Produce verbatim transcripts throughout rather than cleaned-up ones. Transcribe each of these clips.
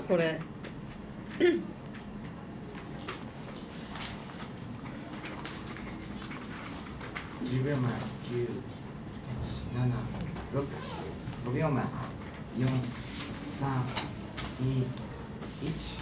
これ。 じゅうびょうまえ、きゅう、はち、なな、ろく、ごびょうまえ、よん、さん、に、いち。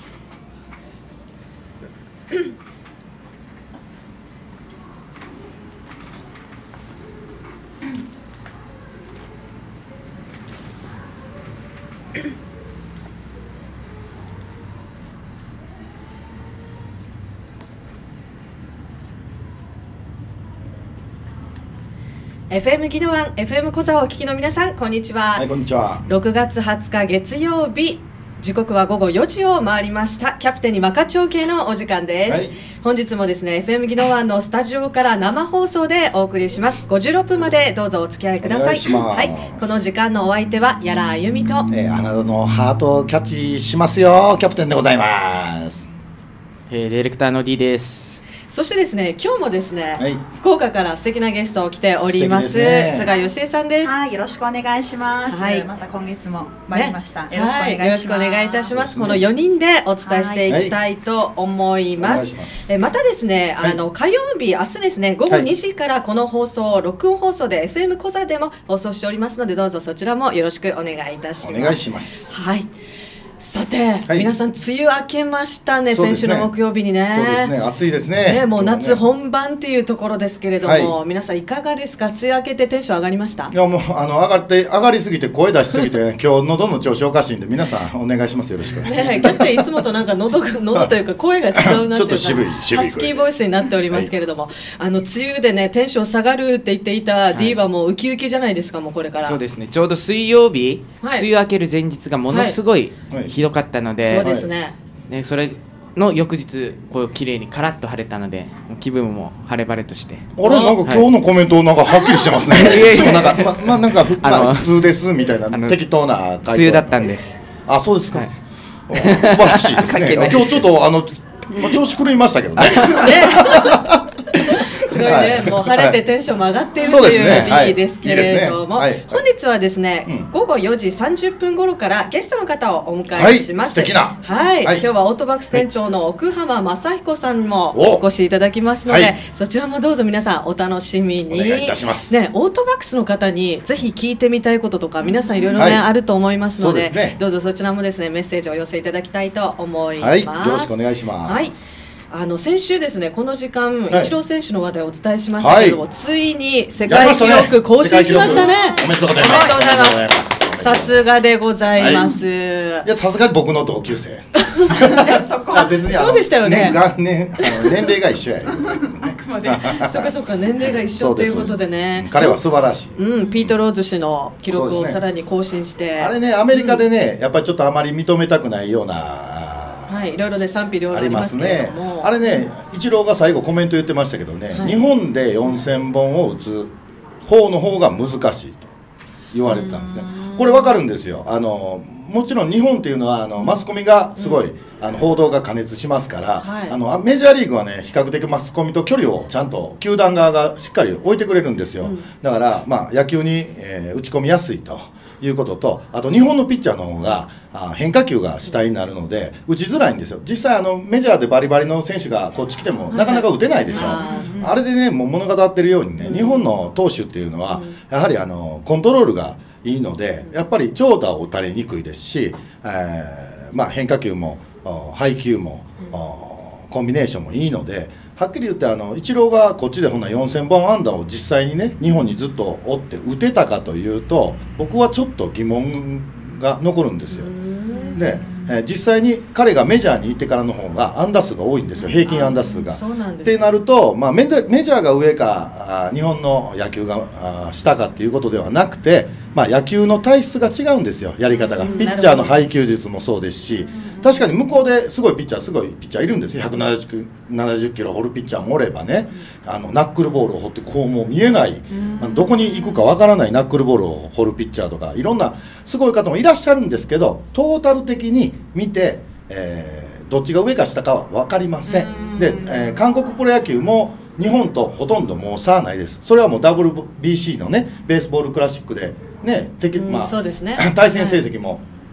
エフエム ギノワン、エフエム コザをお聞きの皆さん、こんにちは。 はい、こんにちは。 ろくがつはつか月曜日、時刻はごごよじを回りました。キャプテンにマカチョウ系のお時間です。はい、本日もですね、エフエム ギノワンのスタジオから生放送でお送りします。ごじゅうろっぷんまでどうぞお付き合いください。はい、この時間のお相手は矢良あゆみと、 えー、あなたのハートをキャッチしますよ、キャプテンでございます。 えー、ディレクターの D です。 そしてですね、今日もですね、はい、福岡から素敵なゲストを来ております。 ね、 菅義恵さんです。 はい、よろしくお願いします。はい、また今月も参りました。ね、よろしくお願いします。はい、よろしくお願いいたします。 このよにんでお伝えしていきたいと思います。はい、えまたですね、あの、はい、火曜日、明日ですね、ごごにじからこの放送、はい、録音放送で エフエム コザでも放送しておりますので、どうぞそちらもよろしくお願いいたします。 お願いします。 はい。さて、はい、皆さん梅雨明けましたね、先週の木曜日にね。 そうですね、暑いですね。 ね、もう夏本番っていうところですけれども、はい、皆さんいかがですか。梅雨明けてテンション上がりました？ いやもうあの上がって上がりすぎて声出しすぎて、ね、今日喉の調子おかしいんで皆さんお願いします。よろしく。 ね、キャプテンいつもとなんか喉喉というか声が違うなっていうかちょっと渋い渋いハスキーボイスになっておりますけれども、はい、あの梅雨でねテンション下がるって言っていた D はもうウキウキじゃないですか。もうこれから。 そうですね。ちょうど水曜日、はい、梅雨明ける前日がものすごいひどかったので。はいはい、 そうですね。 ね、それの翌日こう綺麗にカラッと晴れたので気分も晴れ晴れとして。 あれなんか今日のコメントなんかはっきりしてますね。なんかままあなんかふ、まあ、普通ですみたいな適当な梅雨だったんで。 あ、そうですか。はい、素晴らしいですね。今日ちょっとあの調子狂いましたけどね。 すごいね、はい、もう晴れてテンションも上がっているという D ですけれども、本日はですね、うん、ごごよじさんじゅっぷん頃からゲストの方をお迎えします。 はい、素敵な、 はいはい、今日はオートバックス店長の奥浜正彦さんにもお越しいただきますので、はい、そちらもどうぞ皆さんお楽しみに。 お願いいたします。 ね、オートバックスの方にぜひ聞いてみたいこととか皆さんいろいろね、はい、あると思いますので、ね、どうぞそちらもですねメッセージをお寄せいただきたいと思います。はい、よろしくお願いします。はい、 あの先週ですねこの時間、はい、イチロー選手の話題をお伝えしましたけれども、はい、ついに世界記録更新しましたね。 おめでとうございます。 さすがでございます。はい、 いやさすがに僕の同級生。 そこ別にそうでしたよね。 年年あの年齢が一緒や。 そっかそっか年齢が一緒ということでね。 彼は素晴らしい。 うん、ピートローズ氏の記録をさらに更新して。 ね、あれねアメリカでね、うん、やっぱりちょっとあまり認めたくないような。 はい、いろいろね賛否両論ありますけれども、 あれね、イチローが最後コメント言ってましたけどね、はい、日本でよんせんぼんを打つ方の方が難しいと言われてたんですね。これ分かるんですよ。あのもちろん日本っていうのはあのマスコミがすごい、うん、あの報道が過熱しますから、はい、あのメジャーリーグはね比較的マスコミと距離をちゃんと球団側がしっかり置いてくれるんですよ。うん、だから、まあ、野球に、えー、打ち込みやすいということと、あと日本のピッチャーの方があ変化球が主体になるので打ちづらいんですよ。実際あのメジャーでバリバリの選手がこっち来てもなかなか打てないでしょ。あれでねもう物語ってるようにね、日本の投手っていうのはやはりあのコントロールがいいので、やっぱり長打を打たれにくいですし、えーまあ、変化球も配球もコンビネーションもいいので、はっきり言ってあのイチローがこっちでほんなよんせんぼん安打を実際にね日本にずっと追って打てたかというと、僕はちょっと疑問が残るんですよ。で、えー、実際に彼がメジャーに行ってからの方が安打数が多いんですよ、平均安打数が。ってなると、まあ、メジャーが上か日本の野球が下かっていうことではなくて、まあ、野球の体質が違うんですよ、やり方が。ピッチャーの配球術もそうですし、確かに向こうですごいピッチャーすごいピッチャーいるんですよ。ひゃくななじゅっキロ掘るピッチャーもおればね、あのナックルボールを掘ってこうもう見えない、どこに行くかわからないナックルボールを掘るピッチャーとかいろんなすごい方もいらっしゃるんですけど、トータル的に見て、えー、どっちが上か下かは分かりません。で、えー、韓国プロ野球も日本とほとんどもう差はないです。それはもう ダブリュービーシー のねベースボールクラシックでね、敵、まあ、 そうですね、 対戦成績も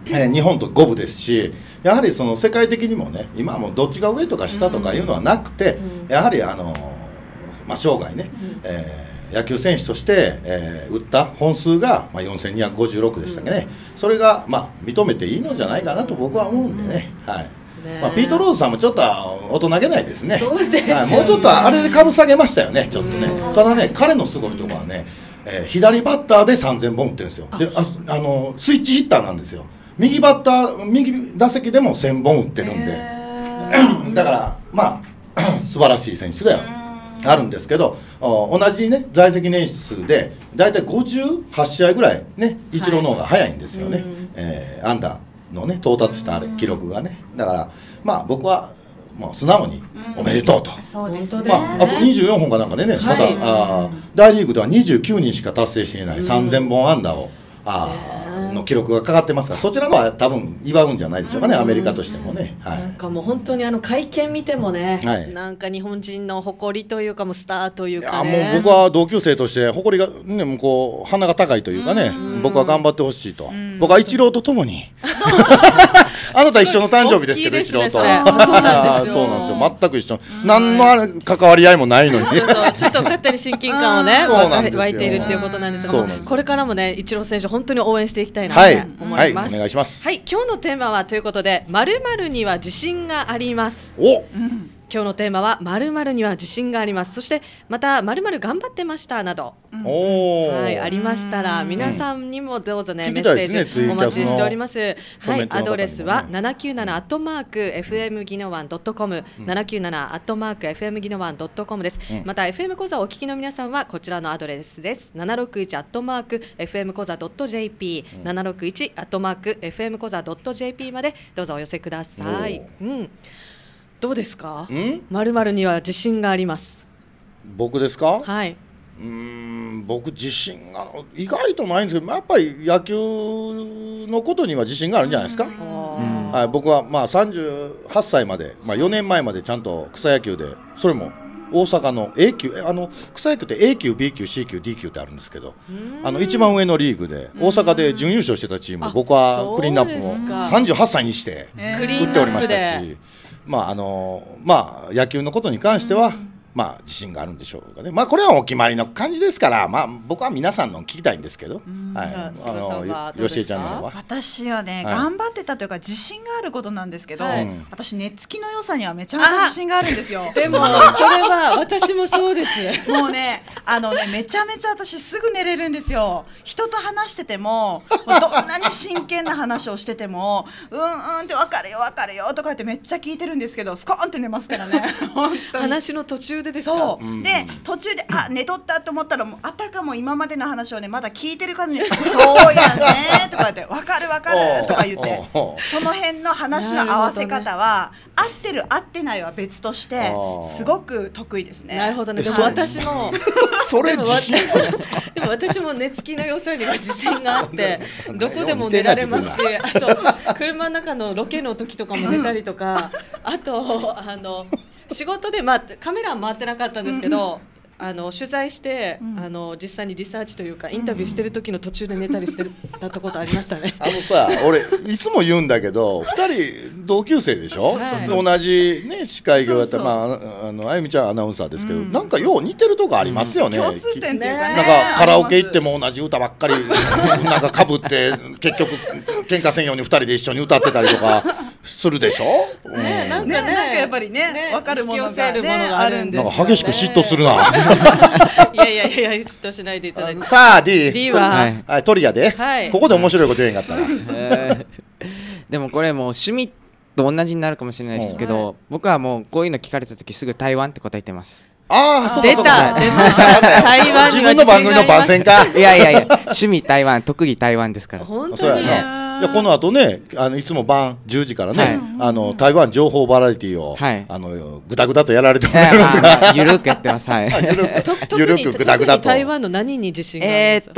えー、日本と五分ですし、やはりその世界的にもね、今はもうどっちが上とか下とかいうのはなくて、うん、やはりあの、まあ、生涯ね、うん、えー、野球選手として、えー、打った本数が、まあ、よんせんにひゃくごじゅうろくでしたっけね、うん、それが、まあ、認めていいのじゃないかなと僕は思うんでね、はい、まあ、ピート・ローズさんもちょっと大人げないですね。 そうですね、 はい、もうちょっとあれで株下げましたよね、ちょっとね。ただね、彼のすごいところはね、えー、左バッターでさんぜんぼん打ってるんですよ。で、ああのスイッチヒッターなんですよ。右バッター、右打席でもせんぼん打ってるんで、だからまあ素晴らしい選手ではあるんですけど、同じね在籍年数でだいたいごじゅうはち試合ぐらいね、イチローの方が早いんですよね、はい、えー、アンダーのね到達したあれ記録がね。だからまあ僕はまあ素直におめでとうと、うん、そうですね、まあ、あとにじゅうよんほんかなんかでね、はい、またあ大リーグではにじゅうきゅうにんしか達成していないさんぜんぼん安打をあの記録がかかってますから、そちらのは多分祝うんじゃないでしょうかね、アメリカとしてもね、はい、 なんかもう本当にあの会見見てもね、はい、なんか日本人の誇りというかもうスターというかね、 いやもう僕は同級生として誇りがね、もうこう鼻が高いというかね、僕は頑張ってほしいと、僕はイチローとともにあなた一緒の誕生日ですけど、イチローと。そうなんですよ、全く一緒、何のあれ関わり合いもないのに、そうそう、 ちょっと勝手に親近感をね湧いているっていうことなんですが、これからもねイチロー選手本当に応援していきたいなと思います。 はい、はい、お願いします。 はい、今日のテーマはということで、〇〇には自信があります。 お、 うん、今日のテーマは〇〇には自信があります。そしてまた〇〇頑張ってましたなど、うん、はい、ありましたら皆さんにもどうぞね、うん、メッセージお待ちしております。はい、アドレスはななきゅうななアットマークエフエムギノワンドットコム、ななきゅうななアットマークエフエムギノワンドットコムです。うん、また エフエム 講座をお聞きの皆さんはこちらのアドレスです。ななろくいちアットマークエフエム講座ドットジェーピー、ななろくいちアットマークエフエム講座ドットジェーピーまでどうぞお寄せください。うん。どうですか？〇〇には自信があります。 僕ですか？ はい。 うーん、僕自信が意外とないんですけど、やっぱり野球のことには自信があるんじゃないですか。はい、僕はまあさんじゅうはっさいまで、まあ、よねんまえまでちゃんと草野球で、それも大阪の A 級、あの草野球って A 級、B 級、C 級、D 級ってあるんですけど、あの一番上のリーグで大阪で準優勝してたチーム、僕はクリーンナップもさんじゅうはっさいにして打っておりましたし、まああのまあ野球のことに関しては、まあ自信があるんでしょうかね。まあこれはお決まりの感じですから、まあ僕は皆さんの聞きたいんですけど、はい、あの吉江ちゃんの方は。 私はね、はい、頑張ってたというか自信があることなんですけど、はい、私寝つきの良さにはめちゃめちゃ自信があるんですよ。 でもそれは私もそうです。 もうね、あのねめちゃめちゃ私すぐ寝れるんですよ。人と話してても、どんなに真剣な話をしてても、うんうんって分かるよ分かるよとか言ってめっちゃ聞いてるんですけど、スコーンって寝ますからね。本当に話の途中でですか？ そう、うん、で途中であ寝とったと思ったら、もうあたかも今までの話をねまだ聞いてるかのにそうやねとか言って分かる分かるとか言って、その辺の話の合わせ方は、ね、合ってる合ってないは別としてすごく得意ですね。 なるほどね。でも私もそれ自信でも私も寝つきの良さには自信があってどこでも寝られますし、あと車の中のロケの時とかも寝たりとか、あとあの仕事で、まあ、カメラは回ってなかったんですけど、あの取材して、うん、あの実際にリサーチというかインタビューしてる時の途中で寝たりしてたことありましたね。 あのさ、俺いつも言うんだけど、ふたり同級生でしょ、はい、同じ、ね、司会業やったら、まあ、あのあゆみちゃんアナウンサーですけど、うん、なんかよう似てるとこありますよね、うん、 共通点っていうかね、 なんかカラオケ行っても同じ歌ばっかりなんかかぶって結局喧嘩せんようにふたりで一緒に歌ってたりとかするでしょ、うん、 ね、なんかね、なんかやっぱりね、ね、分かるものが、ね、 あるんですよね。 なんか激しく嫉妬するな。 いやいやいや、嫉妬しないでいただいて。 さあ D, D は、 はいはい、トリアで、はい、ここで面白いこと言えんかったら、えー、 でもこれもう趣味と同じになるかもしれないですけど、はい、僕はもうこういうの聞かれた時すぐ台湾って答えてます。 ああ、そうかそうか。出た。台湾自分の番組の番宣か。 いやいやいや、趣味台湾、特技台湾ですから。 本当に。 いやこの後ね、あのいつも晩じゅうじからね、はい、あの台湾情報バラエティを、はい、あのぐだぐだとやられてもらいますが、 ゆるくやってます。はい。 ゆるくぐだぐだと。 台湾の何に自信があります？ えーっと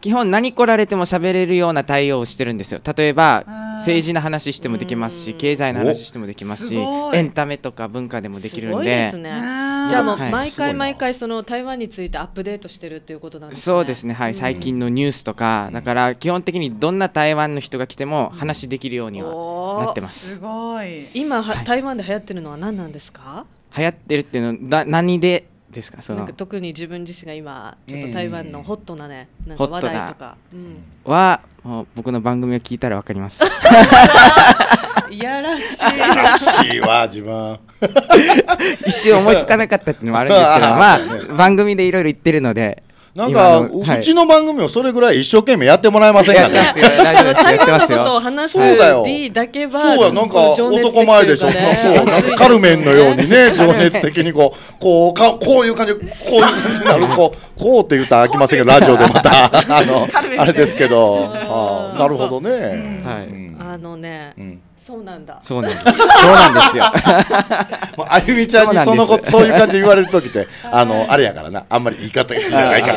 基本何来られても喋れるような対応をしてるんですよ。例えば政治の話してもできますし、経済の話してもできますし、エンタメとか文化でもできるんで。すごいですね。 じゃあもう毎回毎回その台湾についてアップデートしてるっていうことなんですね。 そうですね、はい、最近のニュースとか、だから基本的にどんな台湾の人が来ても話できるようにはなってます。 すごい。 今は台湾で流行ってるのは何なんですか？ 流行ってるっていうのだ何でですか？そのなんか特に自分自身が今ちょっと台湾のホットなね、なんか話題とか、うん、 はもう僕の番組を聞いたらわかります。 いやらしい。 いやらしいわ自分。 一瞬思いつかなかったっていうのもあるんですけど、まあ番組でいろいろ言ってるので。 なんかうちの番組をそれぐらい一生懸命やってもらえませんかね。 台湾のことを話す D だけはそうや、なんか男前でしょ。そうなんかカルメンのようにね、情熱的にこうこうかこういう感じ、こういう感じになる、こうこうって言ったら飽きませんけど、ラジオでまたあのあれですけど、あなるほどね。 はい。 あのね。そうなんだ。 そうなんです。そうなんですよ。 もうあゆみちゃんにそのことそういう感じで言われる時ってあのあれやからな、あんまり言い方じゃないから。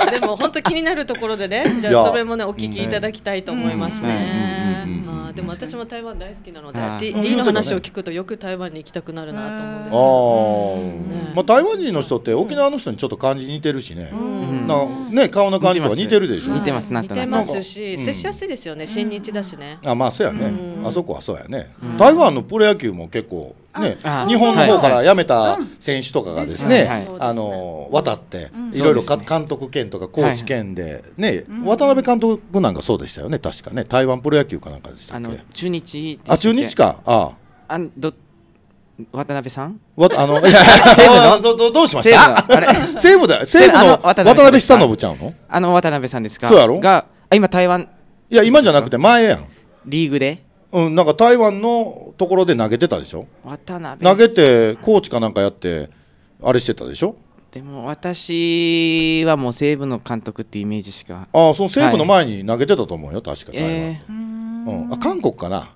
でも本当気になるところでね、じゃあそれもねお聞きいただきたいと思いますね。まあでも私も台湾大好きなので、D の話を聞くとよく台湾に行きたくなるなと思うんですけど。 まあ台湾人の人って沖縄の人にちょっと感じ似てるしね。なね顔の感じとか似てるでしょ。 似てます。 似てますし、接しやすいですよね。親日だしね。 あまあそうやね。あそこはそうやね。台湾のプロ野球も結構ね、日本の方から辞めた選手とかがですね、あの渡っていろいろ監督兼とかコーチ兼でね、渡辺監督なんかそうでしたよね、確かね。台湾プロ野球かなんかでしたっけ？ 中日。 あ中日か。ああど渡辺さん？ わあのいや西武のどどうしました？あれ西武だ。西武の渡辺久信ちゃうの？ あの渡辺さんですか？ そうやろ？ が今台湾。 いや今じゃなくて前やん。 リーグで。 うん、なんか台湾のところで投げてたでしょ。 渡辺投げてコーチかなんかやってあれしてたでしょ。 でも私はもう西武の監督っていうイメージしか。 ああその西武の前に投げてたと思うよ、確か台湾、えーうん、あ韓国かな。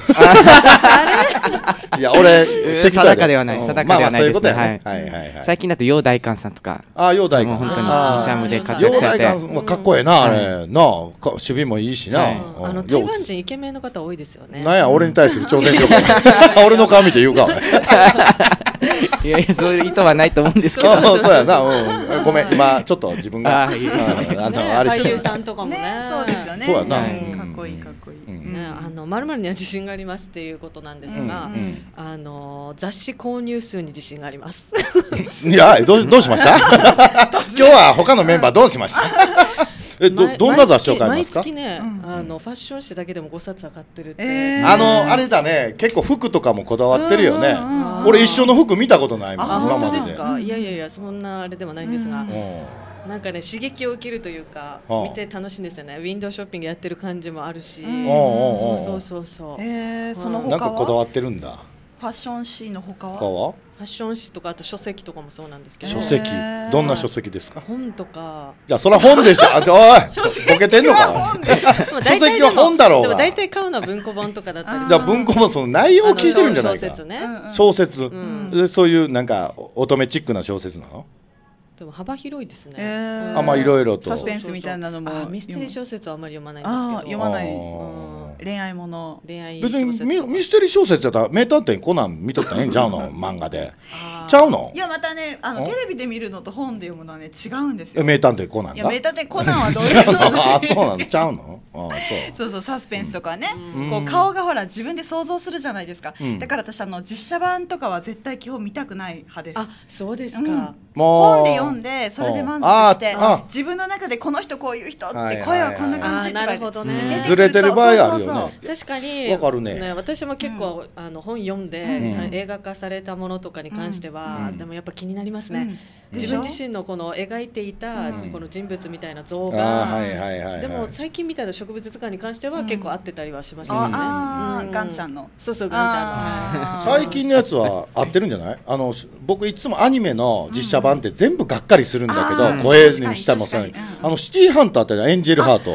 いや俺適当定かではない、定かではないですね。 はいはいはい。 最近だと楊大官さんとか。 あ楊大官。 本当にチャムで活躍されて。 楊大官はかっこええなあれ。なあ守備もいいしな。 あの台湾人イケメンの方多いですよね。 なんや俺に対する挑戦状か。俺の顔見て言うか。 いやいやそういう意図はないと思うんですけど。 そうやな。ごめん今ちょっと自分があのあれ俳優さんとかもね。 そうですよね。 そうやな。 かっこいいかっこいい。 ね、あの〇〇には自信がありますっていうことなんですが、うんうん、あの雑誌購入数に自信があります。 いやどうどうしました？今日は他のメンバーどうしました？えどどんな雑誌を買いますか？ 毎月ね、うん、あのファッション誌だけでもごさつは買ってるって、 えー、 あのあれだね、結構服とかもこだわってるよね。俺一緒の服見たことないもん。 あ本当ですか？いやいやいやそんなあれではないんですが。うんなんかね刺激を受けるというか見て楽しいんですよね。ウィンドウショッピングやってる感じもあるし、そうそうそうそう。 えー、その他はなんかこだわってるんだ。 ファッション誌の他は？ 他は？ ファッション誌とかあと書籍とかもそうなんですけど。 書籍どんな書籍ですか？ 本とか。 いやそれは本でしょ。おいボケてんのか。書籍は本だろうが。 でも大体買うのは文庫本とかだったり。 じゃ文庫本その内容を聞いてるんじゃないか。 小説ね。 小説。そういうなんか乙女チックな小説なの？ でも幅広いですね。 えー、 あまあいろいろとサスペンスみたいなのもミステリー小説はあんまり読まないんですけど。 読まない。恋愛もの。 恋愛別にミステリー小説やったら名探偵コナン見とったらええんちゃうの漫画で。ちゃうの？ いやまたねあのテレビで見るのと本で読むのはね違うんですよ。 名探偵コナンが。 いや名探偵コナンはどういうの？あそうなのちゃうの？あそうそうそうサスペンスとかね、こう顔がほら自分で想像するじゃないですか。だから私あの実写版とかは絶対基本見たくない派です。 あそうですか。 本で読んでそれで満足して自分の中でこの人こういう人って声はこんな感じとかなるほどね。 ずれてる場合あるよね。 確かにわかるね。 私も結構あの本読んで映画化されたものとかに関してはでもやっぱ気になりますね。自分自身のこの描いていたこの人物みたいな像がでも最近みたいな植物図鑑に関しては結構合ってたりはしましたよね。 ああガンちゃんの。 そうそうガンちゃんの。最近のやつは合ってるんじゃない？あの僕いつもアニメの実写版って全部がっかりするんだけど声にしてもさあのシティーハンターってエンジェルハートあ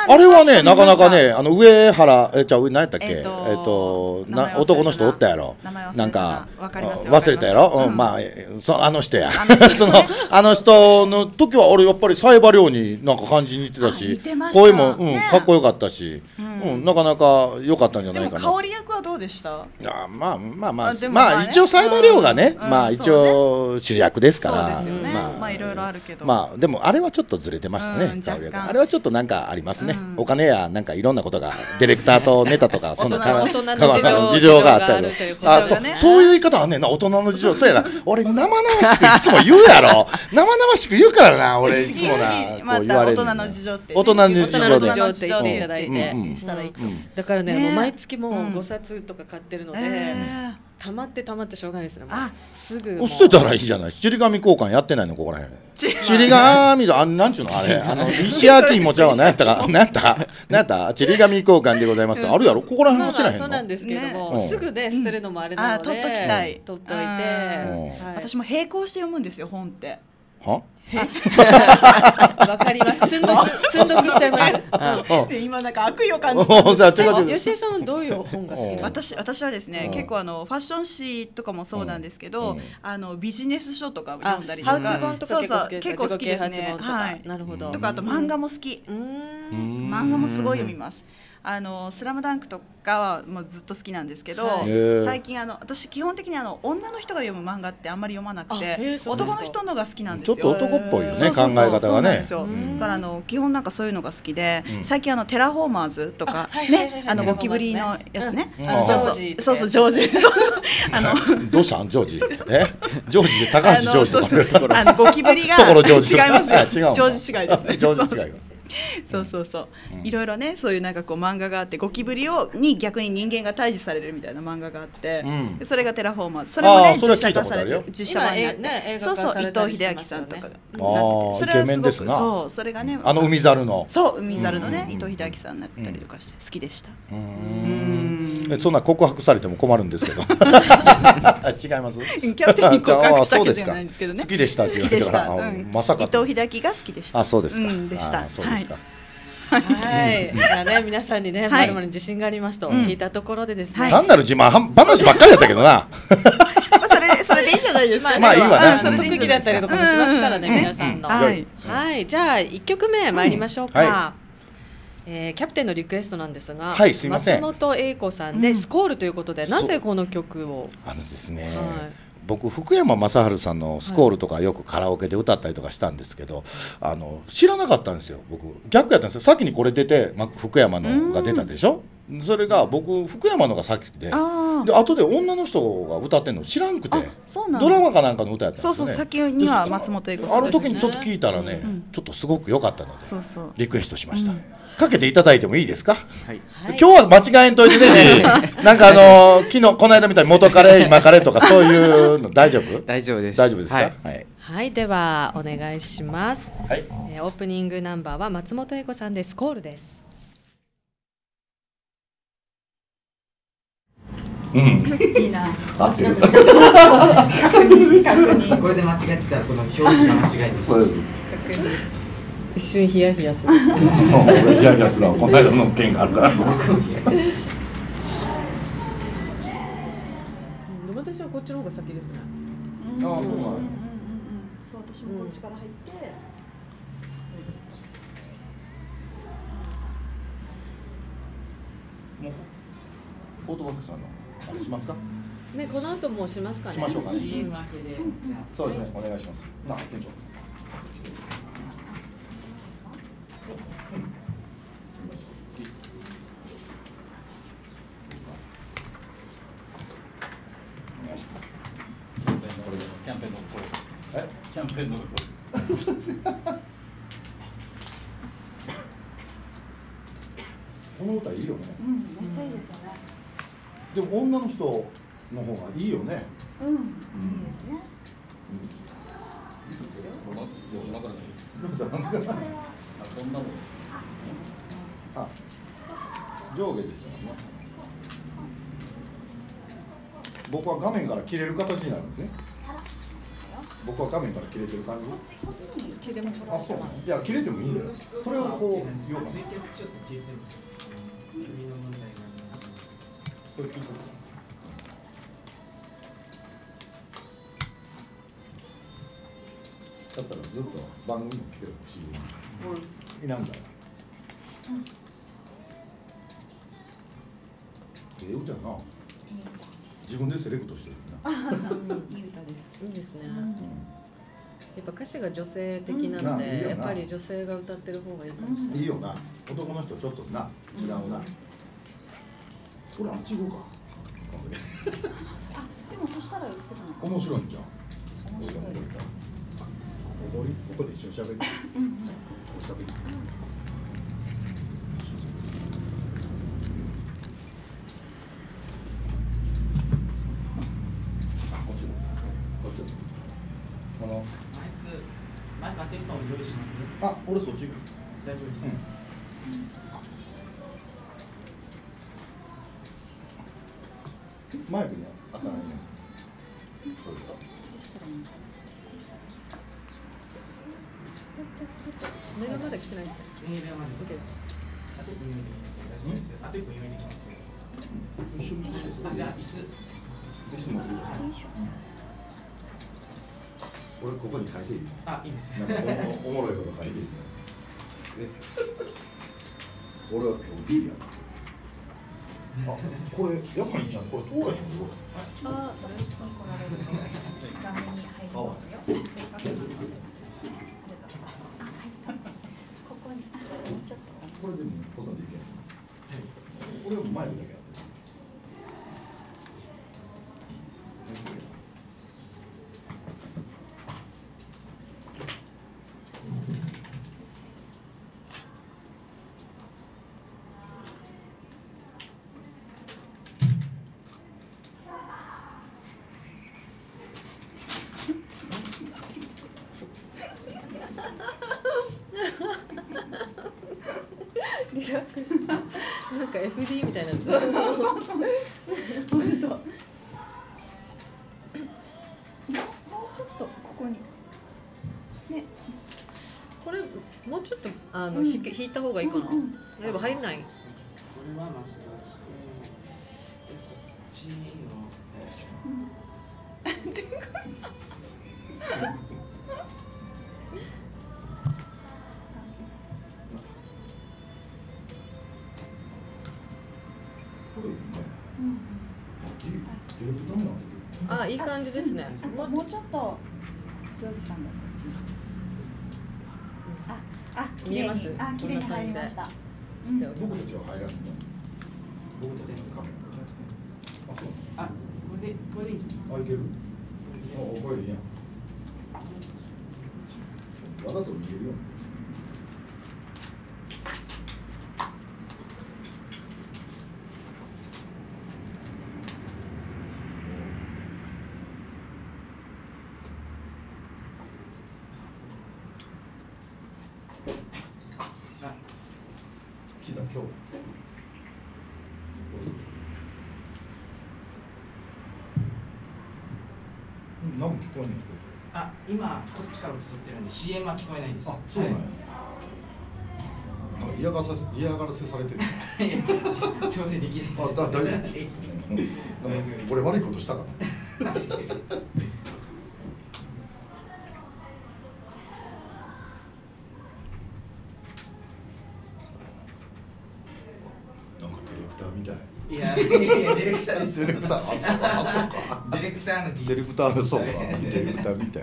あれはねなかなかねあの上原えじゃあ何やったっけえっえーとと名前忘れたなな男の人おったやろ名前忘れたななんかわかりますよ忘れたやろわかりますうんまあえそあの人やあの人そのあの人の時は俺やっぱりサイバリョウになんか感じに似てたあ似してました声もうんねかっこよかったしうんうんなかなか良かったんじゃでもないかな香り役はどうでした？ あまあまあまああでもまあねまあ一応サイバリョウがねうんまあ一応主役ですかそうらですよね。 まあまあいろいろあるけど。 まあでもあれはちょっとずれてましたね、 うん香り若干があれはちょっとなんかありますね、 うんお金やなんかいろんなことがディレクターとネタとかそんなか大人のか事情事情があったり事情があるということあそですよねそういう言い方はねんな大人の事情そうやな俺生々しくいつも言うやろ生々しく言うからな俺い次つもな次まこう言われるた大人の事情ってね。 大人の事情で大人の事情って言っていただいてうんうんしたらいい。 うんだからねねもう毎月もうんうごさつとか買ってるので、 え溜まって溜まってしょうがないですねもうあすぐもう捨てたらいいじゃないちり紙交換やってないのここらへんーちり紙だあなんちゅうのあれあの石焼き餅は何やったか何やった何やったちり紙交換でございますとあるやろここらへんまあまあ走らへんのそうなんですけれども、 ねすぐね捨てるのもあれなので、 うんあ取っときたい取っといて、 うんはい、 私も並行して読むんですよ本って。 はわかります積んどく積んどくしちゃいます、 うんで今なんか悪意を感じたんおですけどじゃあ違う違う吉江さんはどういう本が好きなの？ 私私はですね、 うん結構あのファッション誌とかもそうなんですけど、 うんあのビジネス書とかあ読んだりとか、 ハウツー本とか結構好きですそうそう結構好きですね自己啓発本とか、 はいなるほどとかあと漫画も好き、 うーん漫画もすごい読みます。あのスラムダンクとかはもうずっと好きなんですけど、 はいへー最近あの私基本的にあの女の人が読む漫画ってあんまり読まなくあへーて、 そうですか男の人のが好きなんですよ。 ちょっと男っぽいよねそうそうそう考え方がねそうなんですよ。 うんだからあの基本なんかそういうのが好きで、 うん最近あのテラフォーマーズとかあはいはいはいはいねあのテラフォーマーズねゴキブリのやつね。 うんあのジそうそうョージそうそうジョージそうそうあの。 どうしたんジョージえジョージで高橋ジョージあのそうそうとかあのゴキブリがところジョージ違いますよ。 あ違うんだジョージ違いですね。 ジョージ違いそうそうそうそう、いろいろねそういうなんかこう漫画があってゴキブリをに逆に人間が退治されるみたいな漫画があって、 うんそれがテラフォーマーズそれもねあーそれは聞いた実写化されことあるよて実写版になって、 今えね映画そうそう伊化された藤英明りしてますよねさんとかがなっててあーそれはイケメンですなそうそれがねあの海猿のそう海猿のね、 うん伊藤英明さんになったりとかして好きでした。 うーうんんえそんな告白されても困るんですけど違いますキャプテンに告白したわけじゃないんですけどね。 好きでしたって好きでした。 言われたからあうんまさか伊藤英明が好きでした。 あそうですか、 うんでした。 あそうですか、 はいはい、じゃあね皆さんにね、 はいまるまるに自信がありますとうん聞いたところでですね、 はい単なる自慢は話ばっかりやったけどなまあそれそれでいいんじゃないですか。 まあいいわねうんそれでいいん特技じゃないですかだったりとかもしますからね、 うん皆さんの。 うんはいはい、じゃあいっきょくめ参りましょうか。 うんはえーキャプテンのリクエストなんですが、 はいすいません松本英子さんでうんスコールということで、なぜこの曲を、 あのですね、 はい僕福山雅治さんのスコールとかよくカラオケで歌ったりとかしたんですけど、あの知らなかったんですよ僕逆やったんですよ先にこれ出て、ま、福山のが出たでしょそれが僕福山のが先であで後で女の人が歌ってんの知らんくてあそうなんですドラマかなんかの歌やったんですよねそうそう先には松本英子さんあるです時にちょっと聞いたらね、 うんちょっとすごく良かったのでそうそう。 リクエストしました、 うんかけていただいてもいいですか、 はいはい今日は間違えんといてねなんかあのー昨日この間みたいに元カレ今カレとかそういうの大丈夫大丈夫です大丈夫ですかはいはい、 はい、ではお願いします。 はいえーオープニングナンバーは松本英子さんでスコールです。 うん、 いいな。 合ってる。 確認確認。 これで間違えてたらこの表記が間違いです。 そうです。 一瞬ヒヤヒヤする。 俺ヒヤヒヤするわ。この間の件があるから。 私はこっちの方が先ですね。 ああ、そうなんや。 そう私もこっちから入って。 もうオートバックさんのあれしますか？ ね、この後もしますかね。 しましょうかね。 シーエム 明けで、じゃあそうですね。お願いします。なあ、店長。 キャンペーンのこえ？ キャンペーンのこです。 この歌いいよね。 うん、めっちゃいいですよね。 でも女の人の方がいいよね。 うん、いいですね。 今からです。あ、こんなの。 あ、上下ですよね。僕は画面から切れる形になるんですね。僕僕は画面から切れてる感じ。 切れますか。 あ、そう。いや切れてもいいんだよ。それをこう言おうかな。 ツイキャスちょっと消えてます。首の問題が。 これ聞いて。だったらずっと番組も聞けるし、いらんだよ。ええ歌やな。自分でセレクトしてるな。 いい歌です。 いいですね。 うんやっぱ歌詞が女性的なのうんいいで、やよなっぱり女性が歌ってる方がいいかもしれない。 いいよな。男の人ちょっとな、違うな。これあっち行こうか。 あ、でもそしたら映るの。 面白いんじゃん。 面白い。 ここにここで一緒に喋る。おしゃべり。あ、こっちです。こっちです。この。 マイク、マイク当てるのを用意します。 あ、俺そっち行く。 大丈夫です。 マイクに当たらないよ。そうだ。 メールまだ来てないですか。 メールはまず。 OK です。 あと一分用意できます。大丈夫です。あと一分用意できます。 一緒にしてあ、じゃあ椅子。 椅子持ってくる。俺ここに書いていい？ あ、いいですよ。 なんかおおもろいこと書いていい？俺は今日 B やな。あ、これやばいんじゃん。これそうやねん。 あ、 画面に入りますよ。正確に。ここに、ちょっと。 これでもほとんどいけない。これはマイクだけやってる。 リラックス。なんか エフディー みたいな。 そうそうそう。本当。もうちょっとここに。ね。 これもうちょっとあの、うん、引いた方がいいかな。 うん例えば入んない。 これはまず出して、こっちの。 あ、いい感じですね。 もうもうちょっと洋治さんだあ、あ、 見えます。 あ、綺麗に入りました。 僕たちは入らずに。僕たちのカメラ。 あ、これでこれでいいです。 あ、いける。あ、これいいやん。わざと見えるように。木田兄弟。うん、何も聞こえない。 あ、今こっちから映ってるんで シーエム は聞こえないです。 あ、そうなんや。なんか嫌がらせ嫌がらせされてる。 調整できないです。 あ、だ大丈夫。俺悪いことしたかな。みたい。 いや、いやディレクターです。 ディレクター、あ、そうか、あ、そうか。 ディレクターの D。 ディレクター、そうか、ディレクターみたい。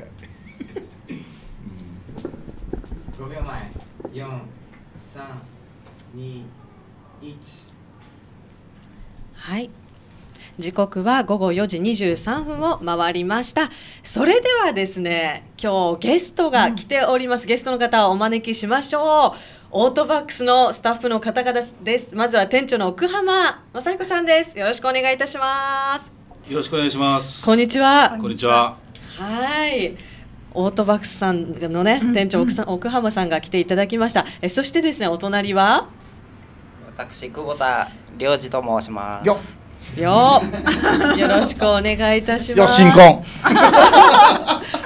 ごびょうまえ、よん、さん、に、いち。 はい。時刻はごごよじにじゅうさんぷんを回りました。それではですね、今日ゲストが来ております。うん、ゲストの方をお招きしましょう。オートバックスのスタッフの方々です。まずは店長の奥浜正彦さんです。よろしくお願いいたします。 よろしくお願いします。 こんにちは。 こんにちは。 はい。オートバックスさんのね、店長、うん、奥浜さんが来ていただきました。えそしてですね、お隣は私久保田良二と申します。 よよよろしくお願いいたします。 よ新婚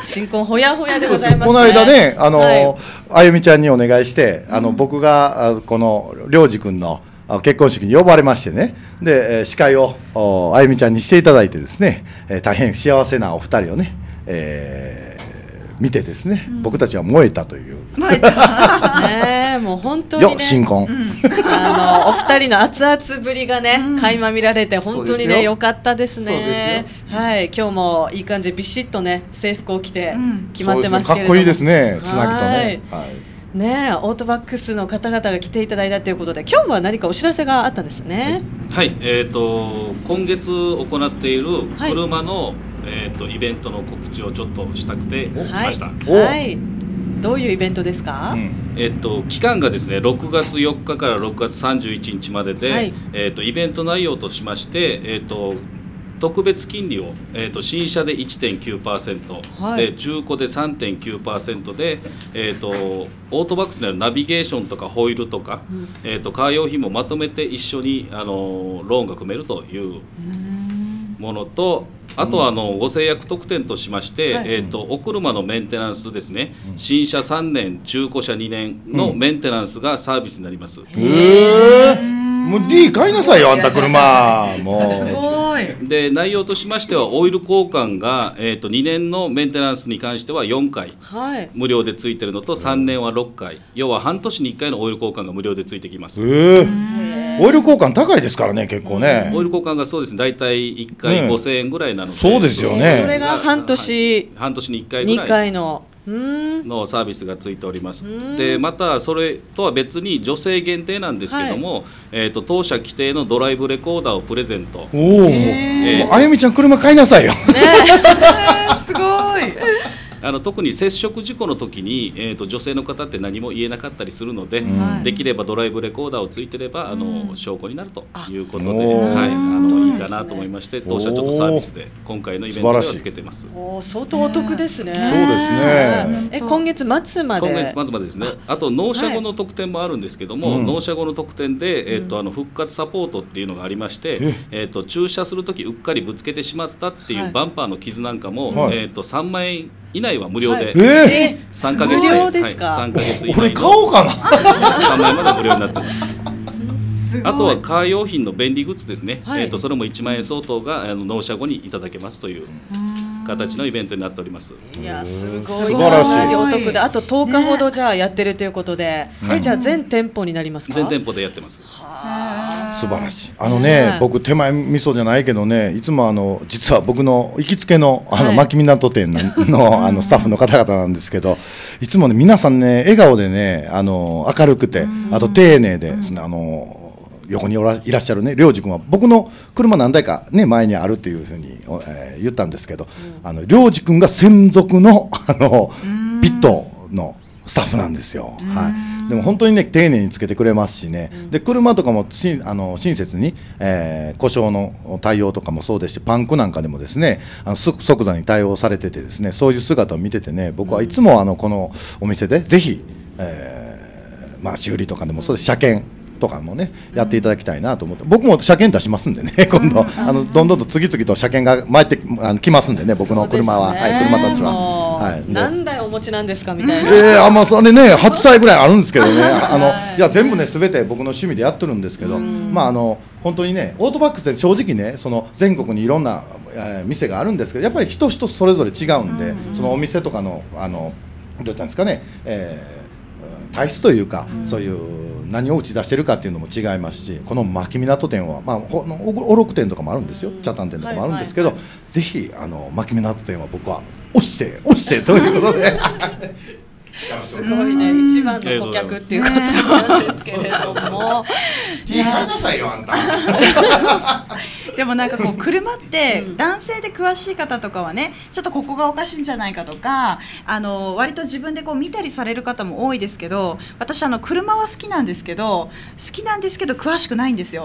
新婚ほやほやでございますね。 この間ね、あの、 はい、 あゆみちゃんにお願いして、あの、うん、僕があこの良二君の結婚式に呼ばれましてね、で司会をあゆみちゃんにしていただいてですね、えー、大変幸せなお二人をね、えー、見てですね、うん、僕たちは燃えたという。 燃えたね、もう本当にね、 よ新婚、うん、 あのお二人の熱々ぶりがね、うん、垣間見られて本当にね良かったですね。 そうですよ、はい、今日もいい感じビシッとね制服を着て決まってますけれども、 うん、かっこいいですね、つなぎとね。 はい、ね、オートバックスの方々が来ていただいたということで、今日は何かお知らせがあったんですね。 はい、えーと、今月行っている車の、はい、えーと、イベントの告知をちょっとしたくて来ました。 はい、はい、どういうイベントですか？うん、 えーと、期間がですねろくがつよっかからろくがつさんじゅういちにちまでで、はい、えーと、イベント内容としまして、えーと特別金利を、えー、と新車で いってんきゅうパーセント、はい、で中古で さんてんきゅうパーセント で、えー、とオートバックスにあるナビゲーションとかホイールとか、うん、えー、とカー用品もまとめて一緒にあのローンが組めるというものと、あとはあのご制約特典としまして、はい、えー、とお車のメンテナンスですね、うん、新車さんねん中古車にねんのメンテナンスがサービスになります。 うん、へー、もう D 買いなさいよあんた車。もうすごい。 で内容としましてはオイル交換が、えー、とにねんのメンテナンスに関してはよんかい、はい、無料でついてるのとさんねんはろっかい、要は半年にいっかいのオイル交換が無料でついてきます。 えー、オイル交換高いですからね結構ね。 オイル交換がそうですね、大体いっかいごせんえんぐらいなので、 そうですよね。 それが半年、 はい、半年にいっかいぐらいにかいののサービスがついております。でまたそれとは別に女性限定なんですけども、はい、えー、と当社規定のドライブレコーダーをプレゼント。 おお、えー、あゆみちゃん車買いなさいよ、ね、 すごい。 あの特に接触事故の時に、えー、と女性の方って何も言えなかったりするので、うん、できればドライブレコーダーをついてればあの、うん、証拠になるということで、はい、あのいいかなと思いまして、当社ちょっとサービスで今回のイベントではつけてます。 お相当お得ですね。 そうですね。 え今月末まで今月末までですね。あと納車後の特典もあるんですけども、はい、納車後の特典で、えー、とあの復活サポートっていうのがありまして、うん、えー、と駐車する時うっかりぶつけてしまったっていうバンパーの傷なんかも、はい、えー、とさんまんえん以内は無料で、はい、 えー、 さんかげつ、 無料ですか？ はい、さんかげつ以内俺買おうかな。 さんまんえんまで無料になってます。あとはカー用品の便利グッズですね、はい、えー、とそれもいちまんえん相当があの納車後にいただけますという形のイベントになっております。 いやすごい素晴らしい、 お得で、あととおかほどじゃあやってるということで、ね、えじゃあ全店舗になりますか？ 全店舗でやってます。 素晴らしい。あのね、ね、僕手前味噌じゃないけどね、いつもあの実は僕の行きつけのあの、はい、牧港店 の, の, あのスタッフの方々なんですけど、いつもね皆さんね笑顔でね、あの明るくて、あと丁寧で、うん、あの横におらいらっしゃるね良二君は僕の車何台かね前にあるっていうふうに、えー、言ったんですけど、うん、あの良二君が専属のあのピットのスタッフなんですよ。はい、でも本当にね丁寧につけてくれますしね、うん、で車とかもしあの親切に、えー、故障の対応とかもそうですし、パンクなんかでもですねあの即座に対応されててですね、そういう姿を見ててね、僕はいつもあのこのお店でぜひ、えーまあ、修理とかでもそうです、車検とかもねやっていただきたいなと思って、僕も車検出しますんでね、今度あのどんどんと次々と車検が回ってあの来ますんでね、僕の車は、はい、車たちは、はい、 何台お持ちなんですかみたいな、 えー、あまあそれねはっさいぐらいあるんですけどね、あのいや全部ね全て僕の趣味でやってるんですけど、まああの本当にねオートバックスって正直ねその全国にいろんな、えー、店があるんですけど、やっぱり人人それぞれ違うんで、そのお店とかのあのどういったんですかね、えー体質というか、うん、そういう何を打ち出してるかっていうのも違いますし、この牧港店は、まあ、ほおろく店とかもあるんですよ、茶炭店とかもあるんですけど、はいはいはい、ぜひあの牧港店は僕は押して押してということで。 すごいね、一番の顧客っていうことなんですけれども、 いい買いなさいよあんた。 でもなんかこう車って男性で詳しい方とかはね、ちょっとここがおかしいんじゃないかとか、あの割と自分でこう見たりされる方も多いですけど、私あの車は好きなんですけど好きなんですけど詳しくないんですよ。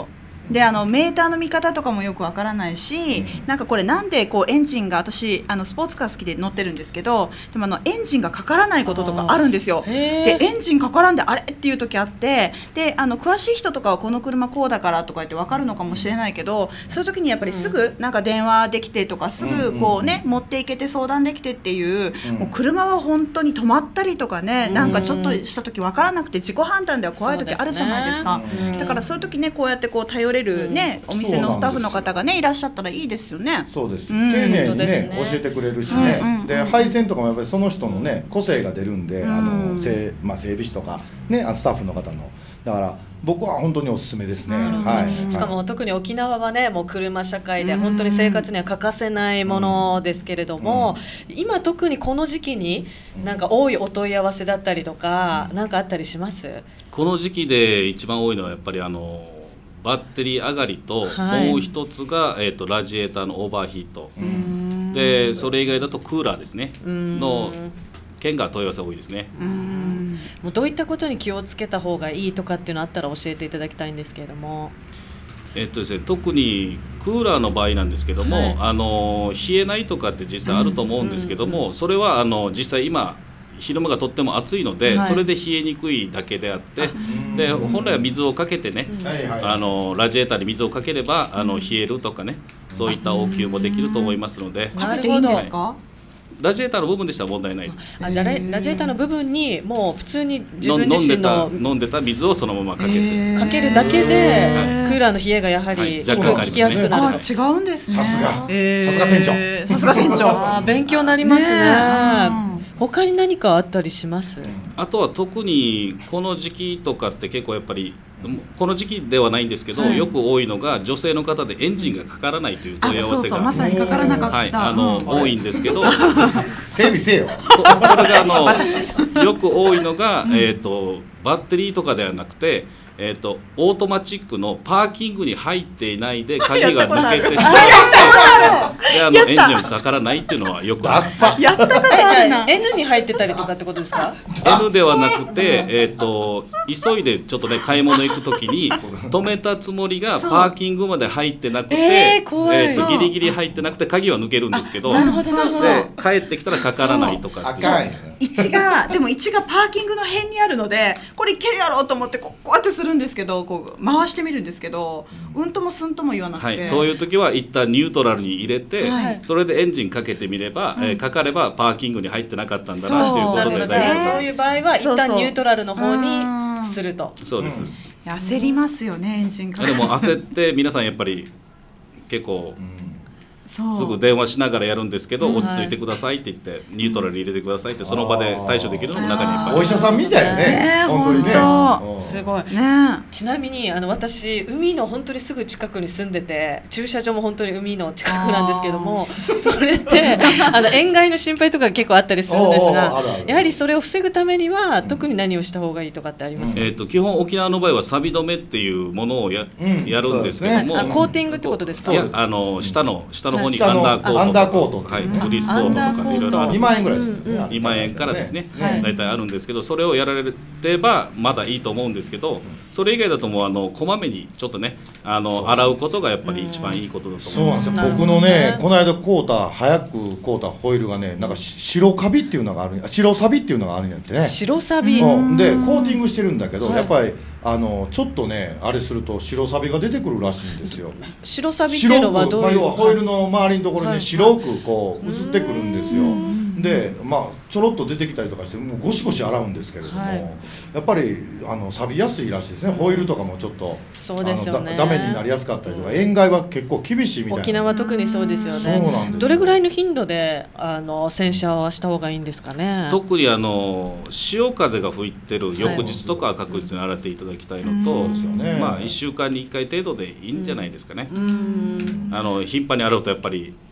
であのメーターの見方とかもよくわからないし、なんかこれなんでこうエンジンが、私あのスポーツカー好きで乗ってるんですけど、でもあのエンジンがかからないこととかあるんですよ。でエンジンかからんであれっていう時あって、であの詳しい人とかはこの車こうだからとか言ってわかるのかもしれないけど、そういう時にやっぱりすぐなんか電話できてとか、すぐこうね持っていけて相談できてっていう、もう車は本当に止まったりとかね、なんかちょっとした時わからなくて自己判断では怖い時あるじゃないですか。だからそういう時ね、こうやってこう頼れるね、お店のスタッフの方がねいらっしゃったらいいですよね。 そうです、丁寧にね教えてくれるしね、で配線とかもやっぱりその人のね個性が出るんで、あの整まあ整備士とかね、あのスタッフの方の、だから僕は本当におすすめですね。はい。 しかも特に沖縄はね、もう車社会で本当に生活には欠かせないものですけれども、今特にこの時期になんか多いお問い合わせだったりとか、なんかあったりします？この時期で一番多いのはやっぱりあのバッテリー上がりと、はい、もう一つが、えー、とラジエーターのオーバーヒートで、それ以外だとクーラーですねの件が問い合わせ多いですね。 うーん、もうどういったことに気をつけた方がいいとかっていうのあったら教えていただきたいんですけれども。 えっとですね、特にクーラーの場合なんですけども、はい、あの冷えないとかって実際あると思うんですけども、うんうんうん、それはあの実際今昼間がとっても暑いので、はい、それで冷えにくいだけであって、で本来は水をかけてね、うん、あのラジエーターに水をかければあの冷えるとかね、そういった応急もできると思いますので。 かけていいんですか？ ラジエーターの部分でしたら問題ないです。 あ、じゃあラジエーターの部分にもう普通に自分自身の飲んでた水をそのままかけてかけるだけで、クーラーの冷えがやはり効きやすくなる。 あ、違うんですね。 さすが、さすが店長。 さすが店長。 勉強になりますね。他に何かあったりします？ あとは特にこの時期とかって結構やっぱりこの時期ではないんですけど、はい、よく多いのが女性の方でエンジンがかからないという問い合わせが、そうそう、 まさにかからなかった、 はい、あの、うん、多いんですけど整備せよ。 これがあのよく多いのが、うん、えーとバッテリーとかではなくて、えーとオートマチックのパーキングに入っていないで鍵が抜けてしまってであのエンジンがかからないっていうのはよくある。 やったことあるな。 N に入ってたりとかってことですか？ N ではなくて、えーと急いでちょっとね買い物行くときに止めたつもりがパーキングまで入ってなくて、えーえー、とギリギリ入ってなくて鍵は抜けるんですけど、で帰ってきたらかからないとかって。 位置がでも位置がパーキングの辺にあるので、これいけるやろうと思ってこう、こうやってするんですけど、こう回してみるんですけど、うんともすんとも言わなくて、はい、 そういう時は一旦ニュートラルに入れて、はい、それでエンジンかけてみれば、うん、えー、かかればパーキングに入ってなかったんだなということで大丈夫です。 そういう場合は一旦ニュートラルの方にすると。 そうです、うん、 焦りますよね、エンジンか。 でも焦って皆さんやっぱり結構、うん、すぐ電話しながらやるんですけど、うん、落ち着いてくださいって言って、うん、ニュートラルに入れてくださいって、その場で対処できるのも中にいっぱい。 お医者さんみたいよね、本当にね。 すごい、ね、ちなみにあの私海の本当にすぐ近くに住んでて、駐車場も本当に海の近くなんですけども、それってあの塩害の心配とか結構あったりするんですが、やはりそれを防ぐためには特に何をした方がいいとかってありますか？ えーと基本沖縄の場合は錆止めっていうものを や,、うん、やるんですけども、 ね、コーティングってことですか？ いや、あの下の下の方にアンダーコート、 アンダーコート、 はい、フリースコートとかいろいろある。 にまんえんぐらいですね、 うん、にまんえんからですね、はい、大体あるんですけど、それをやられればまだいいと思うんですけど、それ以外だともうあのこまめにちょっとね、あの洗うことがやっぱり一番いいことだと思います。 そうなんですよ。僕のね、この間買うた早く買うたホイールがね、なんか白カビっていうのがある、白サビっていうのがあるんやってね。 白サビ、 うん、でコーティングしてるんだけど、はい、やっぱりあのちょっとねあれすると白サビが出てくるらしいんですよ。 白サビっていうのはどういう、 まあ、要はホイールの周りのところに、ね、白くこう映ってくるんですよ。で、まあちょろっと出てきたりとかしてもうゴシゴシ洗うんですけれども、はい、やっぱりあの錆びやすいらしいですね。ホイールとかもちょっとそうですよね、 ダメになりやすかったりとか、塩害は結構厳しいみたいな。 沖縄特にそうですよね。そうなんですよ。どれぐらいの頻度であの洗車はした方がいいんですかね？ 特にあの潮風が吹いてる翌日とかは確実に洗っていただきたいのと、はい、まあいっしゅうかんにいっかい程度でいいんじゃないですかね。うん、あの頻繁に洗うとやっぱり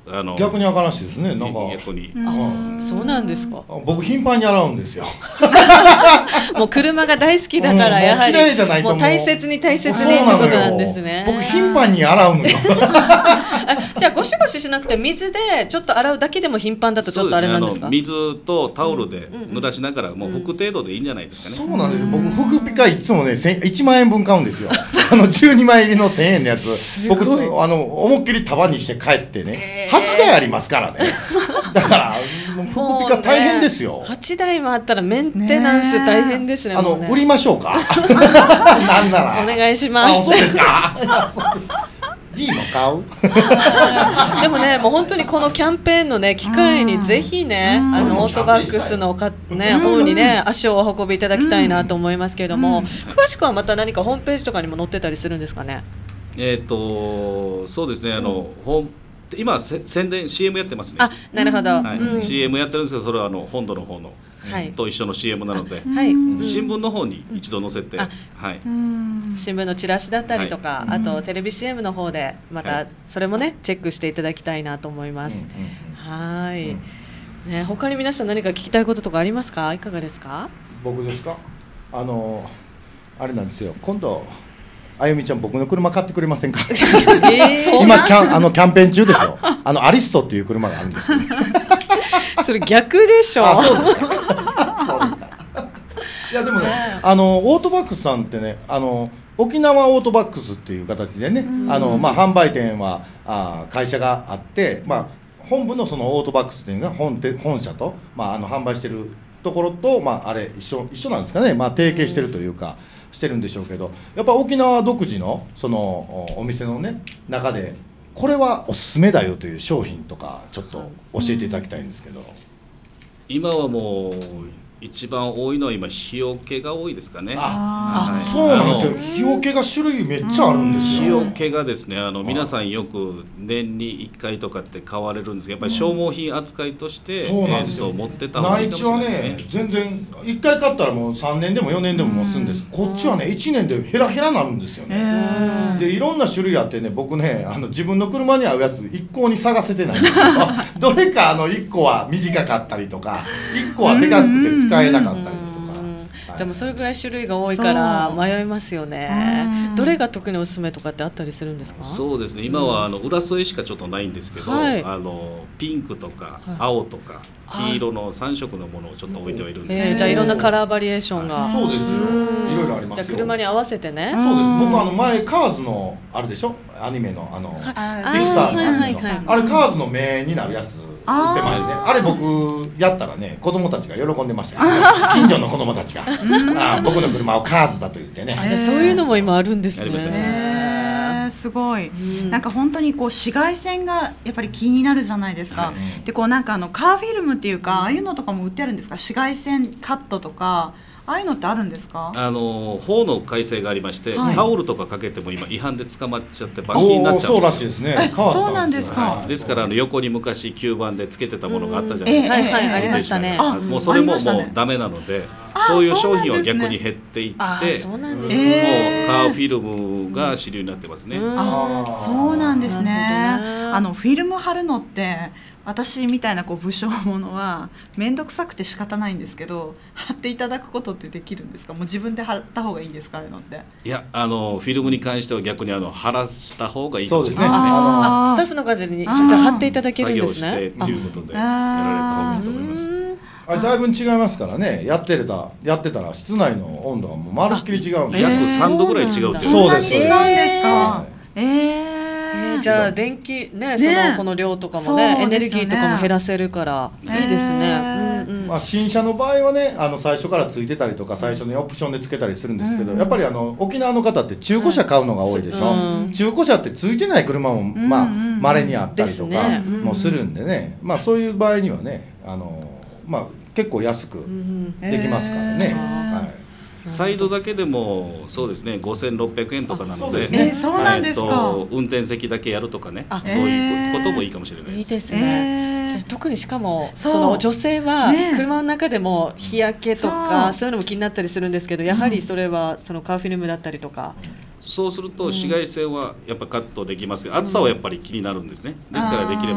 あの逆にあかんらしいですね。なんか逆にあ、そうなんですか。 僕頻繁に洗うんですよ。 もう車が大好きだから、やはりもう嫌いじゃないともう大切に大切にってことなんですね。 僕頻繁に洗うのよ。 じゃあゴシゴシしなくて水でちょっと洗うだけでも頻繁だとちょっとあれなんですか。 そうですね、あの水とタオルで濡らしながらもう拭く程度でいいんじゃないですかね。 そうなんです。僕服ピカいつもねいちまんえんぶん買うんですよ。あのじゅうにまい入りのせんえんのやつ、僕あの思いっきり束にして帰ってね、はちだいありますからね。だから服ピカ大変ですよ。 はちだいもあったらメンテナンス大変ですね。 あのもうね売りましょうか。なんならお願いします。 あ、そうですか。そうですか。D も買う。 でもね、もう本当にこのキャンペーンのね機会にぜひね、あのオートバックスのかね方にね足をお運びいただきたいなと思いますけれども、詳しくはまた何かホームページとかにも載ってたりするんですかね。 えっとそうですね、あのホーム今せ宣伝 シーエム やってますね。 あ、なるほど。 はい、うん、シーエム やってるんですけど、それはあの本土の方の、はい、と一緒の シーエム なので、はい、新聞の方に一度載せて、うん、はい、 新聞のチラシだったりとか、はい、あとテレビ シーエム の方でまたそれもねチェックしていただきたいなと思います。うん、はい、うん、ね、他に皆さん何か聞きたいこととかありますか。いかがですか。 僕ですか。あのあれなんですよ。今度あゆみちゃん僕の車買ってくれませんか。えー、今キャンあのキャンペーン中ですよ。あのアリストっていう車があるんですよ。 それ逆でしょ。 あ、そうですか。そうですか。いやでもね、あのオートバックスさんってね、あの沖縄オートバックスっていう形でね、あのまあ販売店はあ会社があって、まあ本部のそのオートバックスっていうのが本店本社とまああの販売してるところとまああれ一緒一緒なんですかね。まあ提携してるというか。してるんでしょうけど、やっぱ沖縄独自のそのお店のね中でこれはおすすめだよという商品とかちょっと教えていただきたいんですけど。 今はもう一番多いのは今日よけが多いですかね。 あ、はい、そうなんですよ。日よけが種類めっちゃあるんですよ。 日よけがですね、あの皆さんよく年にいっかいとかって買われるんですけど、やっぱり消耗品扱いとして、うん、えー、と持ってた方がいいかもしれないですね。 内地はね全然いっかい買ったらもうさんねんでもよねんでも持つんです。こっちはねいちねんでヘラヘラなるんですよね。でいろんな種類あってね、僕ねあの自分の車に合うやつ一向に探せてないんですよ。どれかあのいっこは短かったりとかいっこはでかくて使えなかったりとか。 でもそれぐらい種類が多いから迷いますよね。どれが特におすすめとかってあったりするんですか。 そうですね、今はあの浦添しかちょっとないんですけど、はい、あのピンクとか青とか黄色のさんしょくのものをちょっと置いてはいるんですけど、 えー、じゃあいろんなカラーバリエーションが、 はい、そうですよ、いろいろありますよ。 じゃあ車に合わせてね。 そうです。僕あの前カーズのあるでしょ、アニメのあのピクサーのアニメのあれカーズの目になるやつ売ってましてね、あれ僕やったらね子供たちが喜んでましたよ、ね、近所の子供たちがあ僕の車をカーズだと言ってね。 あ、じゃあそういうのも今あるんですね。 えー、すごい、うん、なんか本当にこう紫外線がやっぱり気になるじゃないですか、はい、でこうなんかあのカーフィルムっていうかああいうのとかも売ってあるんですか。紫外線カットとかああいうのってあるんですか。 あの法の改正がありまして、はい、タオルとかかけても今違反で捕まっちゃって罰金になっちゃうんですよ。そうらしいですね。 そうなんですか。 はい、ですからあの横に昔吸盤でつけてたものがあったじゃないですか。 はいはい、ありましたね。 もうそれももうダメなので、そういう商品は逆に減っていって、もうカーフィルムが主流になってますね。 あ、そうなんですね。あのフィルム貼るのって私みたいなこう武将者は面倒くさくて仕方ないんですけど、貼っていただくことってできるんですか。もう自分で貼った方がいいんですか、ああいうのって。 いや、あのフィルムに関しては逆にあの貼らした方がいいかもしれないですね。 あ、スタッフの方にじゃあ貼っていただけるんですね。 作業してっていうことでやられた方がいいと思います。 あれだいぶ違いますからね。やってたやってたら室内の温度がもうまるっきり違うんで、 約さんどぐらい違うって。 そうです。 違うんですか。えーえー、じゃあ電気ね、そのこの量とかもね、エネルギーとかも減らせるからいいですね。うんうん、 まあ新車の場合はね、あの最初からついてたりとか最初にオプションでつけたりするんですけど、うん、やっぱりあの沖縄の方って中古車買うのが多いでしょ。うん、中古車ってついてない車もまあ稀にあったりとかもするんでね、まあそういう場合にはね、あのまあ結構安くできますからね。はい。 サイドだけでもそうですね、ごせんろっぴゃくえんとかなので、 えー、そうなんですか。 運転席だけやるとかね、そういうこともいいかもしれないです。 いいですね。えー、特にしかもその女性は車の中でも日焼けとかそういうのも気になったりするんですけど、やはりそれはそのカーフィルムだったりとか。 そうすると紫外線はやっぱカットできますけど、暑さはやっぱり気になるんですね。ですからできれば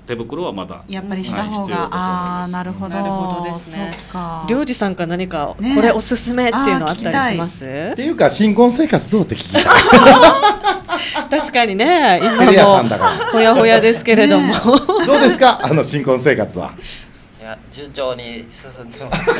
手袋はまだやっぱりした方が、 はい、必要だと思います。 ああなるほど。 なるほどですね。 りょうじさんから何かねこれおすすめっていうのあったりします？ っていうか新婚生活どうって聞きたい。 確かにね、今テレ屋さんもだからほやほやですけれども、 どうですかあの新婚生活は。 いや順調に進んでます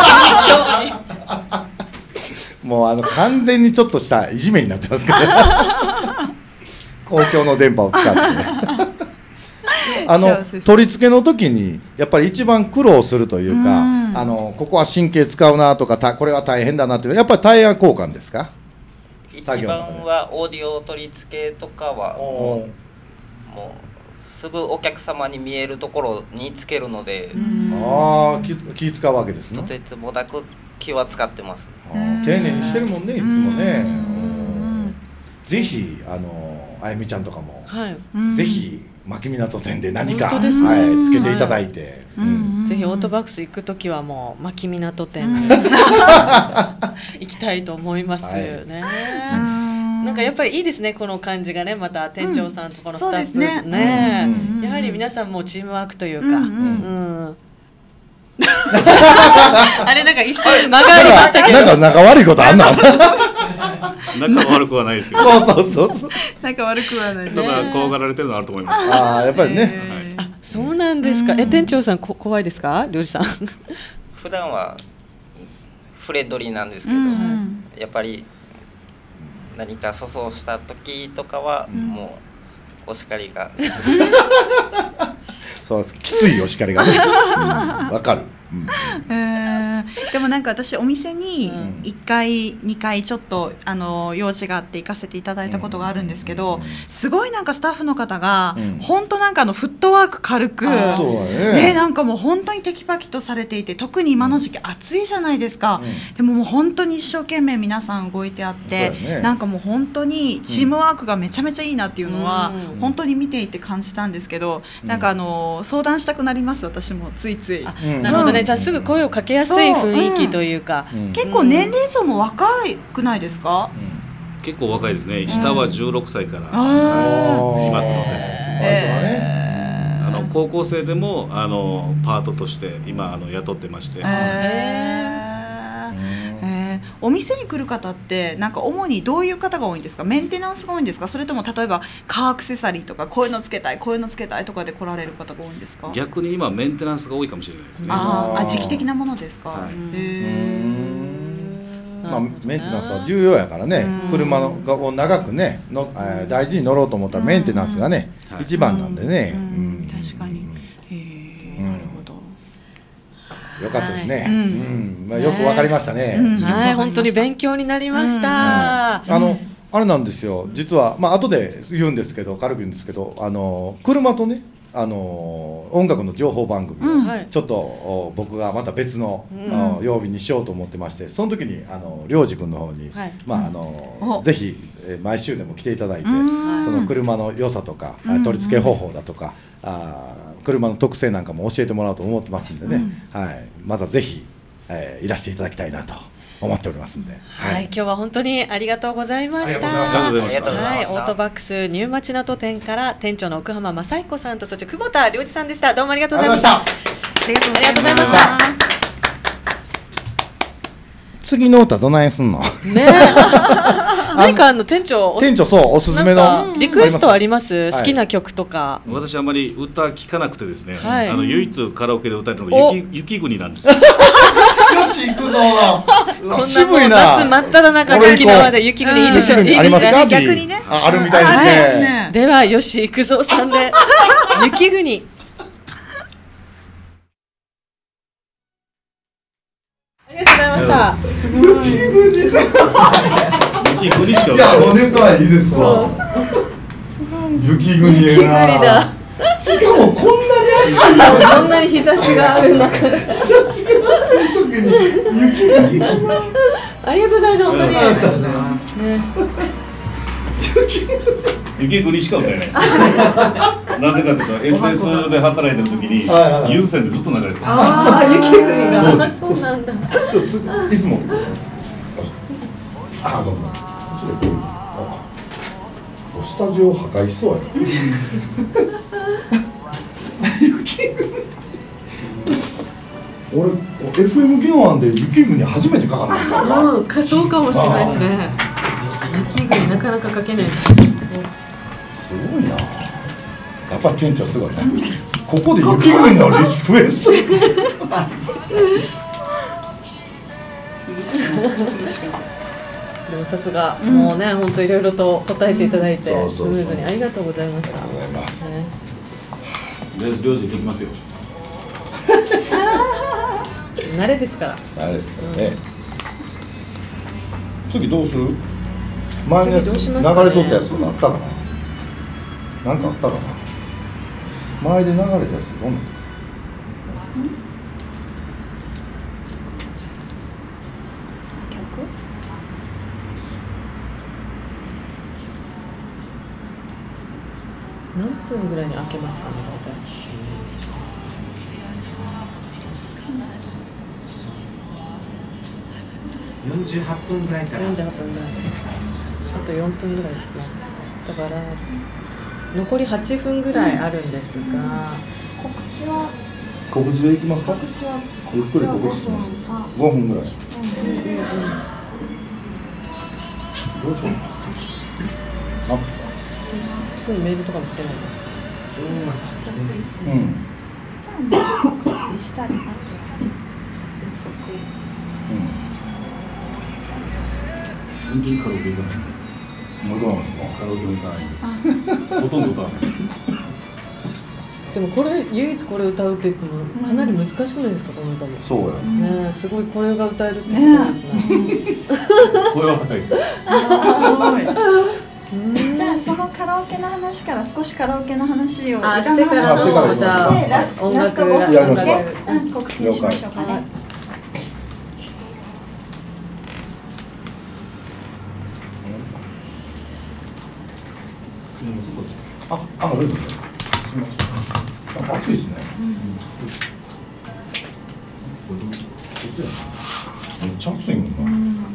もうあの完全にちょっとしたいじめになってますけど公共の電波を使ってねあの取り付けの時にやっぱり一番苦労するというか、あのここは神経使うなとかたこれは大変だなっていうやっぱりタイヤ交換ですか？ 一番はオーディオ取り付けとかはもう、もうすぐお客様に見えるところにつけるので、 ああ気、気使うわけですね。 とてつもなく気は使ってます。 丁寧にしてるもんねいつもね。ぜひあのあゆみちゃんとかも、はい、ぜひ牧港店で何か、ね、はい、つけていただいて、はい、うん、 ぜひオートバックス行くときはもう牧港店に行きたいと思いますね。はい、なんかやっぱりいいですねこの感じがね、また店長さんとこのスタッフ、うん、ね, ね、うん、やはり皆さんもチームワークというか、うんうんうん、あれなんか一瞬間がありましたけど、 なんか仲悪いことあんの？ 仲悪くはないですけど。 そうそうそうそう。 仲悪くはない、ね。 ただ怖がられてるのはあると思います。 ああやっぱりね。はい、 あそうなんですか。え店長さんこ怖いですか？りょうじさん。 普段はフレンドリーなんですけど、うん、やっぱり何か粗相した時とかはもうお叱りが。 そうきついお叱りがね。わ、うん、かる。うん、 えー、でもなんか私お店にいっかいにかいちょっとあの用事があって行かせていただいたことがあるんですけど、すごいなんかスタッフの方が本当なんかあのフットワーク軽く、ね、なんかもう本当にテキパキとされていて、特に今の時期暑いじゃないですか、うん、でももう本当に一生懸命皆さん動いてあって、ね、なんかもう本当にチームワークがめちゃめちゃいいなっていうのは本当に見ていて感じたんですけど、なんかあの相談したくなります私もついつい。 なるほどね、じゃあすぐ声をかけやすい雰囲気というか、 うん、結構年齢層も若くないですか？ うん、結構若いですね。下はじゅうろくさいから、はい、いますので、えー、あの高校生でもあのパートとして今あの雇ってまして、えーお店に来る方ってなんか主にどういう方が多いんですか？メンテナンスが多いんですか？それとも例えばカーアクセサリーとかこういうのつけたいこういうのつけたいとかで来られる方が多いんですか？ 逆に今メンテナンスが多いかもしれないですね。 ああ時期的なものですか？はい、へまあ、メンテナンスは重要やからね、車を長くねの、えー、大事に乗ろうと思ったらメンテナンスがね、はい、一番なんでね、うんうん、 確かに、へ、うん、なるほど、 よかったですね、はい、うんうん、まあ、よくわかりましたね、 うん、はい、本当に勉強になりました、うん、 はい、あのあれなんですよ、実はまあ後で言うんですけど軽く言うんですけど、あの車とね、あの音楽の情報番組をちょっと僕がまた別の、うん、曜日にしようと思ってまして、その時にあの良二君の方に、はい、まああのぜひ毎週でも来ていただいて、その車の良さとか取り付け方法だとか、あ車の特性なんかも教えてもらおうと思ってますんでね、うん、はい、またぜひ、えー、いらしていただきたいなと思っておりますんで、 はい、はい、今日は本当にありがとうございました。 ありがとうございました。 はい、オートバックスニュー町名店から店長の奥浜正彦さんとそして久保田良二さんでした。どうもありがとうございました。ありがとうございました。 次の歌どないすんの？ね何かあの店長店長そうおすすめのリクエストあります？好きな曲とか。 私あまり歌聞かなくてですね、はい、あの唯一カラオケで歌えるのが雪雪国なんですよ。 よし行くぞ。 こんなもう夏真っ只中の沖縄で雪国いいでしょう。いいですね。 逆にね。 あるみたいですね。 ではよし行くぞさんで雪国。ありがとうございました。すごい。 雪国しか。 いやおねとはいいですわ。雪国やな。しかもこんなに暑い。 こんなに日差しがある中で。 日差しが暑い時に雪国。 ありがとうございました本当に。ありがとうございます。 雪国しか歌えないです。なぜかというと エスエス で働いてる時に有線でずっと流れてた。 ああ雪国が。そうなんだ。 いつも。あどうも。スタジオ破壊しそうやな。 俺 エフエム 宜野湾で雪国初めてかかった。 うん、そうかもしれないですね。雪国なかなかかけない。 すごいな。やっぱり店長すごいね。ここで雪国のリクエスト。 でもさすが、もうね、本当いろいろと答えていただいて、スムーズにありがとうございました。ありがとうございます。とりあえず領事できますよ。 慣れですから。 慣れですからね。次どうする？前のやつ流れとったやつとかあったかな？なんかあったかな？前で流れたやつってどんな？ 何分ぐらいに開けますかね、大体。 よんじゅうはっぷんぐらいから。 よんじゅうはっぷんぐらい。あとよんぷんぐらいですね。だから残りはっぷんぐらいあるんですが、 告知は告知でいきますか？ 告知はゆっくり告知します。ごふんぐらい。どうしよう。あ。 メールとかも来てないの。 うん。 じゃあもう告知したりあと得意。 本当にカラオケ行かない。 もうどうなんですか？ カラオケも行かない。ほとんど歌わない。 でもこれ唯一これ歌うって言ってもかなり難しくないですか、この歌も。 そうや。 ね、すごいこれが歌えるってすごいですね。 声は高いですよ。 すごい。じゃあそのカラオケの話から少しカラオケの話をあしてからのじゃあ音楽やりましょう。 告知しましょうかね。 あ、あ、あるんですか。暑いですね。めっちゃ暑いもんな。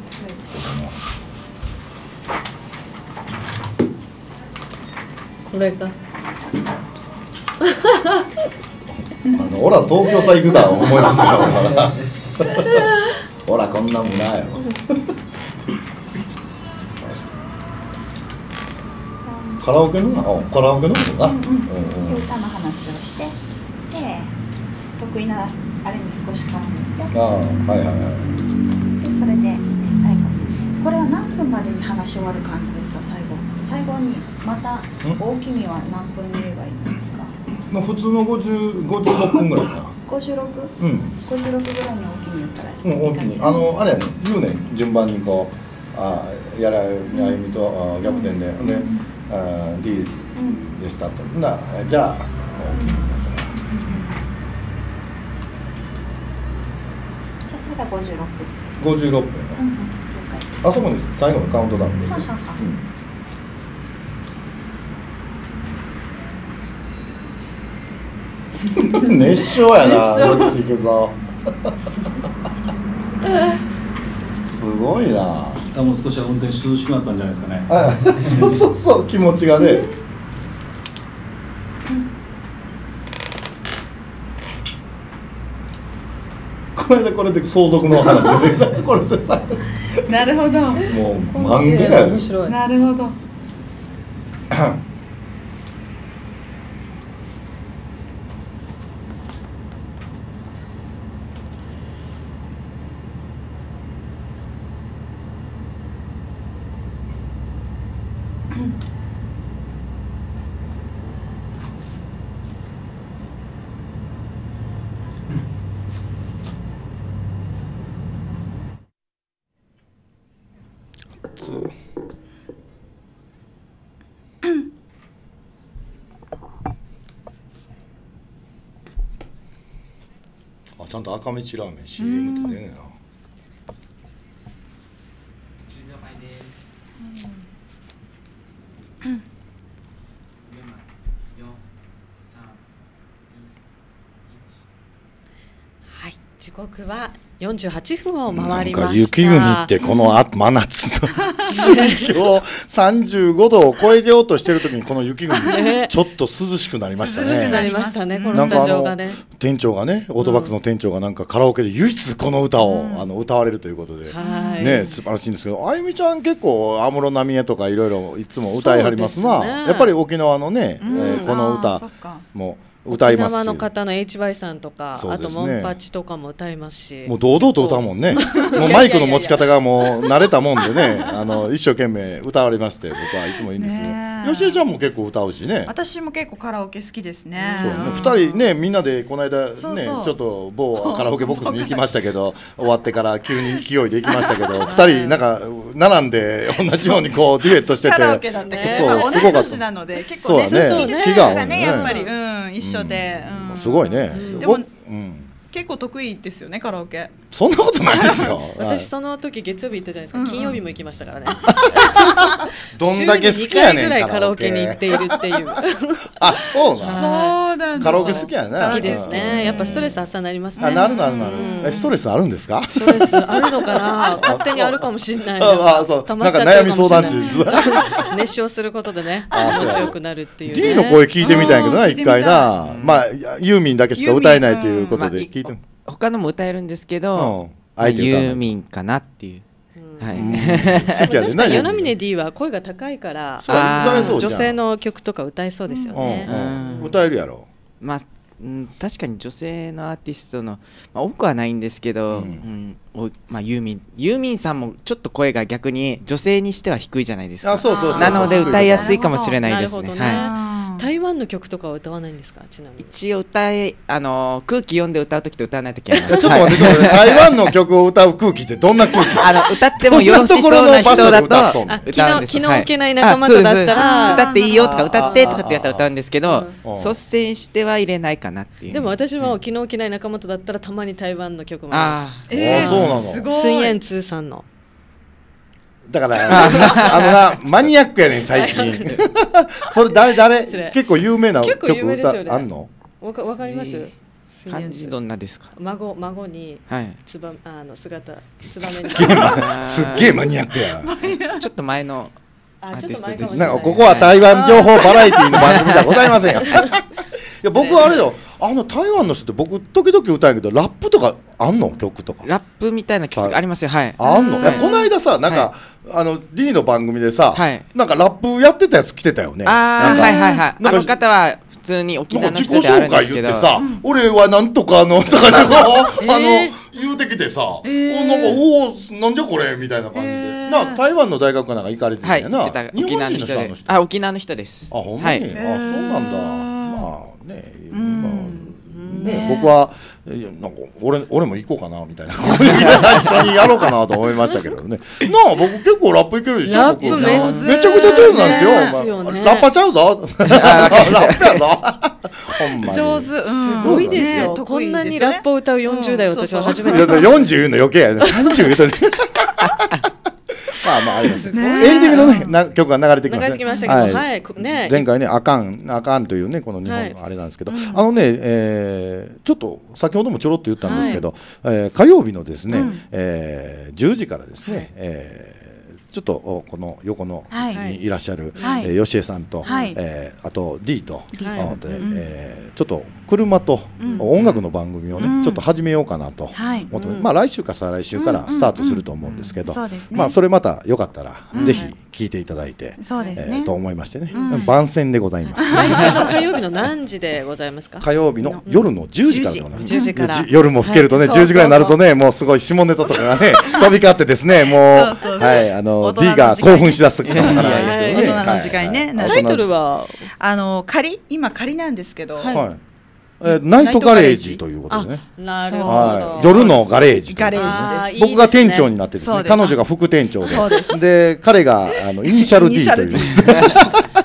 これか。 あの、オラ東京さ行くだ思い出すから。ほらこんなもんないやろ。カラオケのあカラオケのことな。 歌の話をして、で得意なあれに少し絡めて。 ああはいはいはい。 でそれで、ね、最後これは何分までに話し終わる感じですか？最後最後にまた大きには何分で言えばいいんですか？ まあ普通の五十五十六分ぐらいかな。 五十六？うん。五十六ぐらいに大きに言ったらいい。 うん大きにあのあれやね言うね順番にこうあやらやゆみとあ逆転で、うん、で、うん、あ D でしたと、うん、なじゃあ大きになったら。 じゃあそれが五十六。 五十六分。うんうん。あそこに最後のカウントダウンで。熱唱やな、どっち行くぞ。すごいな。 多分少しは運転涼しくなったんじゃないですかね。 そうそうそう気持ちがね。これでこれで相続の話でこれでさ。 なるほど。 もう漫画や。 面白い。 なるほど。 あちゃんと赤道ラーメン シーエム って出ねえな。 じゅうびょうまえです。 はい、時刻はよんじゅうはっぷんを回りました。 雪国ってこのあ真夏のつい今日さんじゅうごどを超えようとしてる時にこの雪国ちょっと涼しくなりましたね。 涼しくなりましたね、このスタジオがね。 店長がね、オートバックスの店長がなんかカラオケで唯一この歌を、うん、あの歌われるということで、ね、素晴らしいんですけど、あゆみちゃん結構安室奈美恵とかいろいろいつも歌いはりますな。ね、やっぱり沖縄のね、うん、えー、この歌も歌いますし、 沖縄の方の エイチワイ さんとか、ね、あとモンパチとかも歌いますし、 もう堂々と歌うもんね。もうマイクの持ち方がもう慣れたもんでね、あの一生懸命歌われまして、僕はいつもいいんですね。よしえちゃんも結構歌うしね。 私も結構カラオケ好きですね。 ふたりね、みんなでこの間ね、そうそうちょっと某カラオケボックスに行きましたけど、終わってから急に勢いで行きましたけど、ふたりなんか並んで同じようにこうデュエットしてて、 カラオケだったけど、そうすごかった。なので結構ね、 そうね、気が合うね、 やっぱり、うん、一緒で、 うん、すごいね。 でも、うん、結構得意ですよね、カラオケ。 そんなことないですよ。 私その時月曜日行ったじゃないですか、金曜日も行きましたからね。 どんだけ好きやねん、 週ににかいぐらいカラオケに行っているっていう。 あ、そうなん。 そうなん。 カラオケ好きやな。 好きですね。やっぱストレス発散になりますね。 あ、なるなるなる。え、ストレスあるんですか？ ストレスあるのかな。勝手にあるかもしれない。 あ、そう。なんか悩み相談中。 熱唱することでね、気持ちよくなるっていう。 D の声聞いてみたいけどな、一回な。まあユーミンだけしか歌えないということで聞いて。 他のも歌えるんですけど、ユーミンかなっていう。はい。 確かに与那嶺 D は声が高いから、女性の曲とか歌えそうですよね。 歌えるやろ。 まあ確かに女性のアーティストの多くはないんですけど、まあユーミンユーミンさんもちょっと声が逆に女性にしては低いじゃないですか。なので歌いやすいかもしれないですね。 台湾の曲とかは歌わないんですか？ちなみに一応歌いあの空気読んで歌う時と歌わない時あります。 ちょっと待って、台湾の曲を歌う空気ってどんな空気？ あの歌ってもよろしそうな人だと歌うんです。 気の気の置けない仲間とだったら歌っていいよとか歌ってとかってやったら歌うんですけど、率先しては入れないかなっていう。 でも私も気の置けない仲間とだったらたまに台湾の曲もあります。ああ、そうなの。 すごい。スイエンツーさんの。 だからあのなマニアックやねん最近。それ誰誰結構有名な曲歌あんの？ わかわかります？ 漢字どんなですか？ 孫孫につばあの姿つばめに。すっげえマニアックや。 ちょっと前のアーティストです。 なんかここは台湾情報バラエティーの番組ではございませんよ。いや僕はあれよ、あの台湾の人って僕時々歌うけどラップとかあんの曲とか？ ラップみたいな曲ありますよ。はい。 あんの？いやこの間さなんかあの D の番組でさ、なんかラップやってたやつ来てたよね。 ああはいはいはい。あの方は普通に沖縄の人であるんですけど。 自己紹介言ってさ、俺はなんとかのとかあの言うてきてさ、おなんかおおなんじゃこれみたいな感じで。な台湾の大学かなんか行かれてたよな。 日本人の人で。あ沖縄の人です。 あほんまに。あそうなんだ。まあね。ね、僕はなんか 俺, 俺も行こうかなみたいな一緒にやろうかなと思いましたけどね。なあ僕結構ラップいけるでしょ。 ラップめちゃくちゃ上手なんですよ、ね、ラッパちゃうぞラップやぞほんまに上手、 すごいですよ、ね、こんなにラップを歌うよんじゅう代、うん、私は初めて。 よんじゅう言うの余計やね。さんじゅう言うとまあまああれですね。エンディングのねな曲が流れてきました。 流れてきましたけど、はい、はい、ね。 前回ねあかんあかんというねこの日本のあれなんですけど、はい、あのね、えー、ちょっと先ほどもちょろっと言ったんですけど、はい、えー、火曜日のですね、うん、えー、じゅうじからですね、はい、えーちょっとこの横のにいらっしゃる、はい、えー、よしえさんと、はい、えー、あと D と、はい、で、えー、ちょっと車と音楽の番組をね、うん、ちょっと始めようかなと思って、うん、まあ来週か再来週からスタートすると思うんですけど、まあそれまたよかったら、うん、ぜひ聞いていただいて、そうですね、えー、と思いましてね、うん、番宣でございます。 来週の火曜日の何時でございますか？ 火曜日の夜のじゅうじからでございます。 じゅうじから。 夜も更けるとね、はい、じゅうじぐらいになるとね、もうすごい下ネタとかがね飛び交ってですね、もうはいあの D が興奮しだすかもわからないですけどね。 大人の時間にね。 タイトルはあの仮今仮なんですけど、はい、 えー、ナイトガレージということでね。 なるほど、 はい、夜のガレージ。 ガレージです。 僕が店長になってですね、彼女が副店長で、で彼があのイニシャル D という。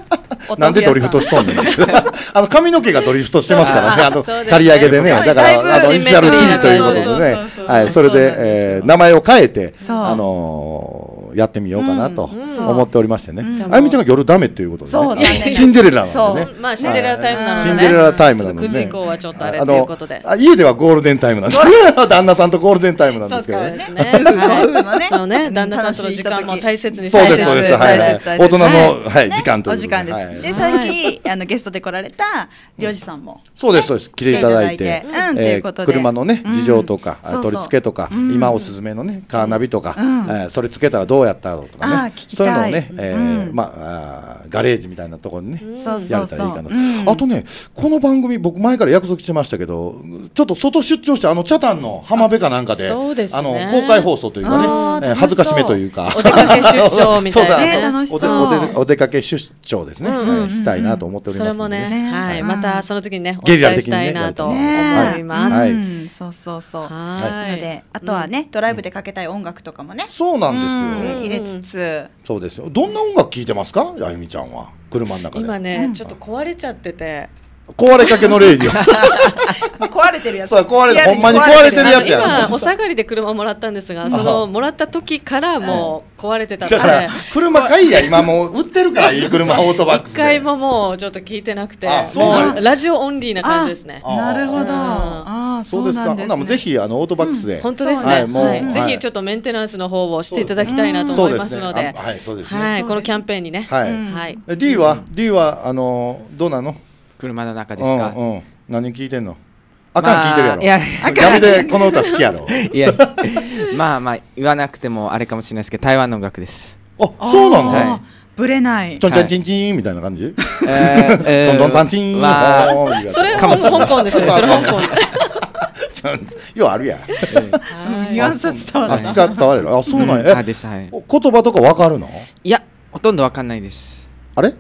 なんでドリフトしとんねんあの髪の毛がドリフトしてますからねあのそうですね刈り上げでねだからだいぶあのイニシャル T ということでねそうそうそうはいそれでえー名前を変えてそうあのーやってみようかなとうん思っておりましてねうんあゆみちゃんが夜ダメっていうことでそうね残念シンデレラなんそうでねまあシンデレラタイムなのでね。 シンデレラタイムなのでちょっとくじ以ね降はちょっとあれということで。 あのあ家ではゴールデンタイムなんです旦那さんとゴールデンタイムなんですけどねそうですね。 夫婦はいのねそのね旦那さんとの時間も大切にそうですそうされてるですはいはい大切大切大人のはいはい時間ということお時間です、 はいでさっきあのゲストで来られたりょうじさんもそうですそうです来ていただいて来ていただいてうんといえうことでー車のねうん事情とかそうそう取り付けとかうん今おすすめのねカーナビとかうんえーそれつけたらどうやったろうとかねあー聞きたいそういうのをねえーうんまああーガレージみたいなところにねそうやそうそうれたらいいかなうんあとねこの番組僕前から約束してましたけどちょっと外出張してあのチャタンの浜辺かなんかでそうですねあの公開放送というかねあーえー恥ずかしめというかお出かけ出張みたいなねそうそう楽しそうおでおでお出かけ出張ですねうんえーしたいなと思っておりそれもますのでね、 ねはい、 うんまたその時にね、おゲリラ伝えした的にねいなと思ねいます。 はいうんそうそうそうはなのであとはね、ドライブでかけたい音楽とかもね、 そうなんうんですよ入れつつそうですよどんな音楽聴いてますかあゆみちゃんは車の中で今ね、ちょっと壊れちゃってて、 壊れかけのレイディオもう壊れてるやつそう壊れてほんまに壊れてるやつやあの今お下がりで車もらったんですが、そのもらった時からもう壊れてたのだからで、 車買いや今もう売ってるからいい車オートバックスで一回ももうちょっと聞いてなくて、 あそうなんやもうラジオオンリーな感じですね。 あなるほどうんああそうですかほんならもうぜひあのオートバックスで本当ですね。 はいもうはいぜはいひちょっとメンテナンスの方をしていただきたいなと思いますので、 あはいそうですねはい、このキャンペーンにね、 はいはい。 え D は D はあのどうなの車の中ですか。 うんうん何聞いてんのあかん聞いてるやろまあいややめてこの歌好きやろいやまあまあ言わなくてもあれかもしれないですけど台湾の音楽です。 あそうなのはブレないちょんちゃんちんちんみたいな感じえーえートントンタンチンまあおーそれいいや香港ですね。それ香港。 ちゃんようあるやんニュアンス伝わあった使伝われるあそうなんやえあですはい。 お言葉とかわかるのいやほとんどわかんないです。 あれ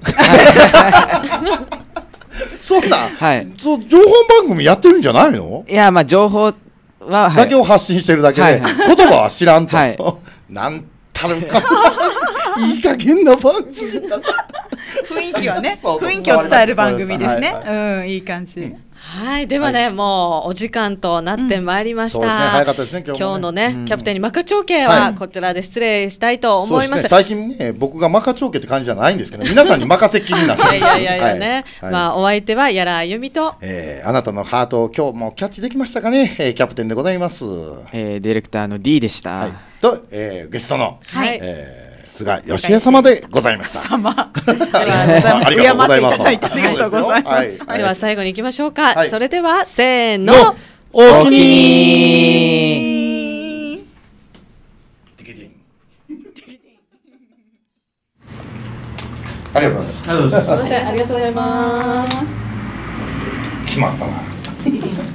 そんなはい。 そう情報番組やってるんじゃないのいやまあ情報は、はい、 だけを発信してるだけで、 はい言葉は知らんと、 はいなんたるかいい加減な番組だ雰囲気はねそう雰囲気を伝える番組ですねはいはうんいい感じはい、ではね、もうお時間となってまいりました。 そうですね早かったですね今日もね今日のね、 うんキャプテンにマカ長兄ははいこちらで失礼したいと思います。 そうですね最近ね僕がマカ長家って感じじゃないんですけど皆さんに任せっきりになってるんいですやいやいやいやね、 はいまあお相手はやらあゆみと。 えーあなたのハートを今日もキャッチできましたかね、えーキャプテンでございます、 えー、ディレクターの D でした。 はい、と、えーゲストの、 はいえー菅義恵様でございました様ありがとうございます敬っていただいてありがとうございますはいはいでは最後に行きましょうか。 はいそれではせーの。 のおおきにありがとうございますすみません、ありがとうございます。 決まったな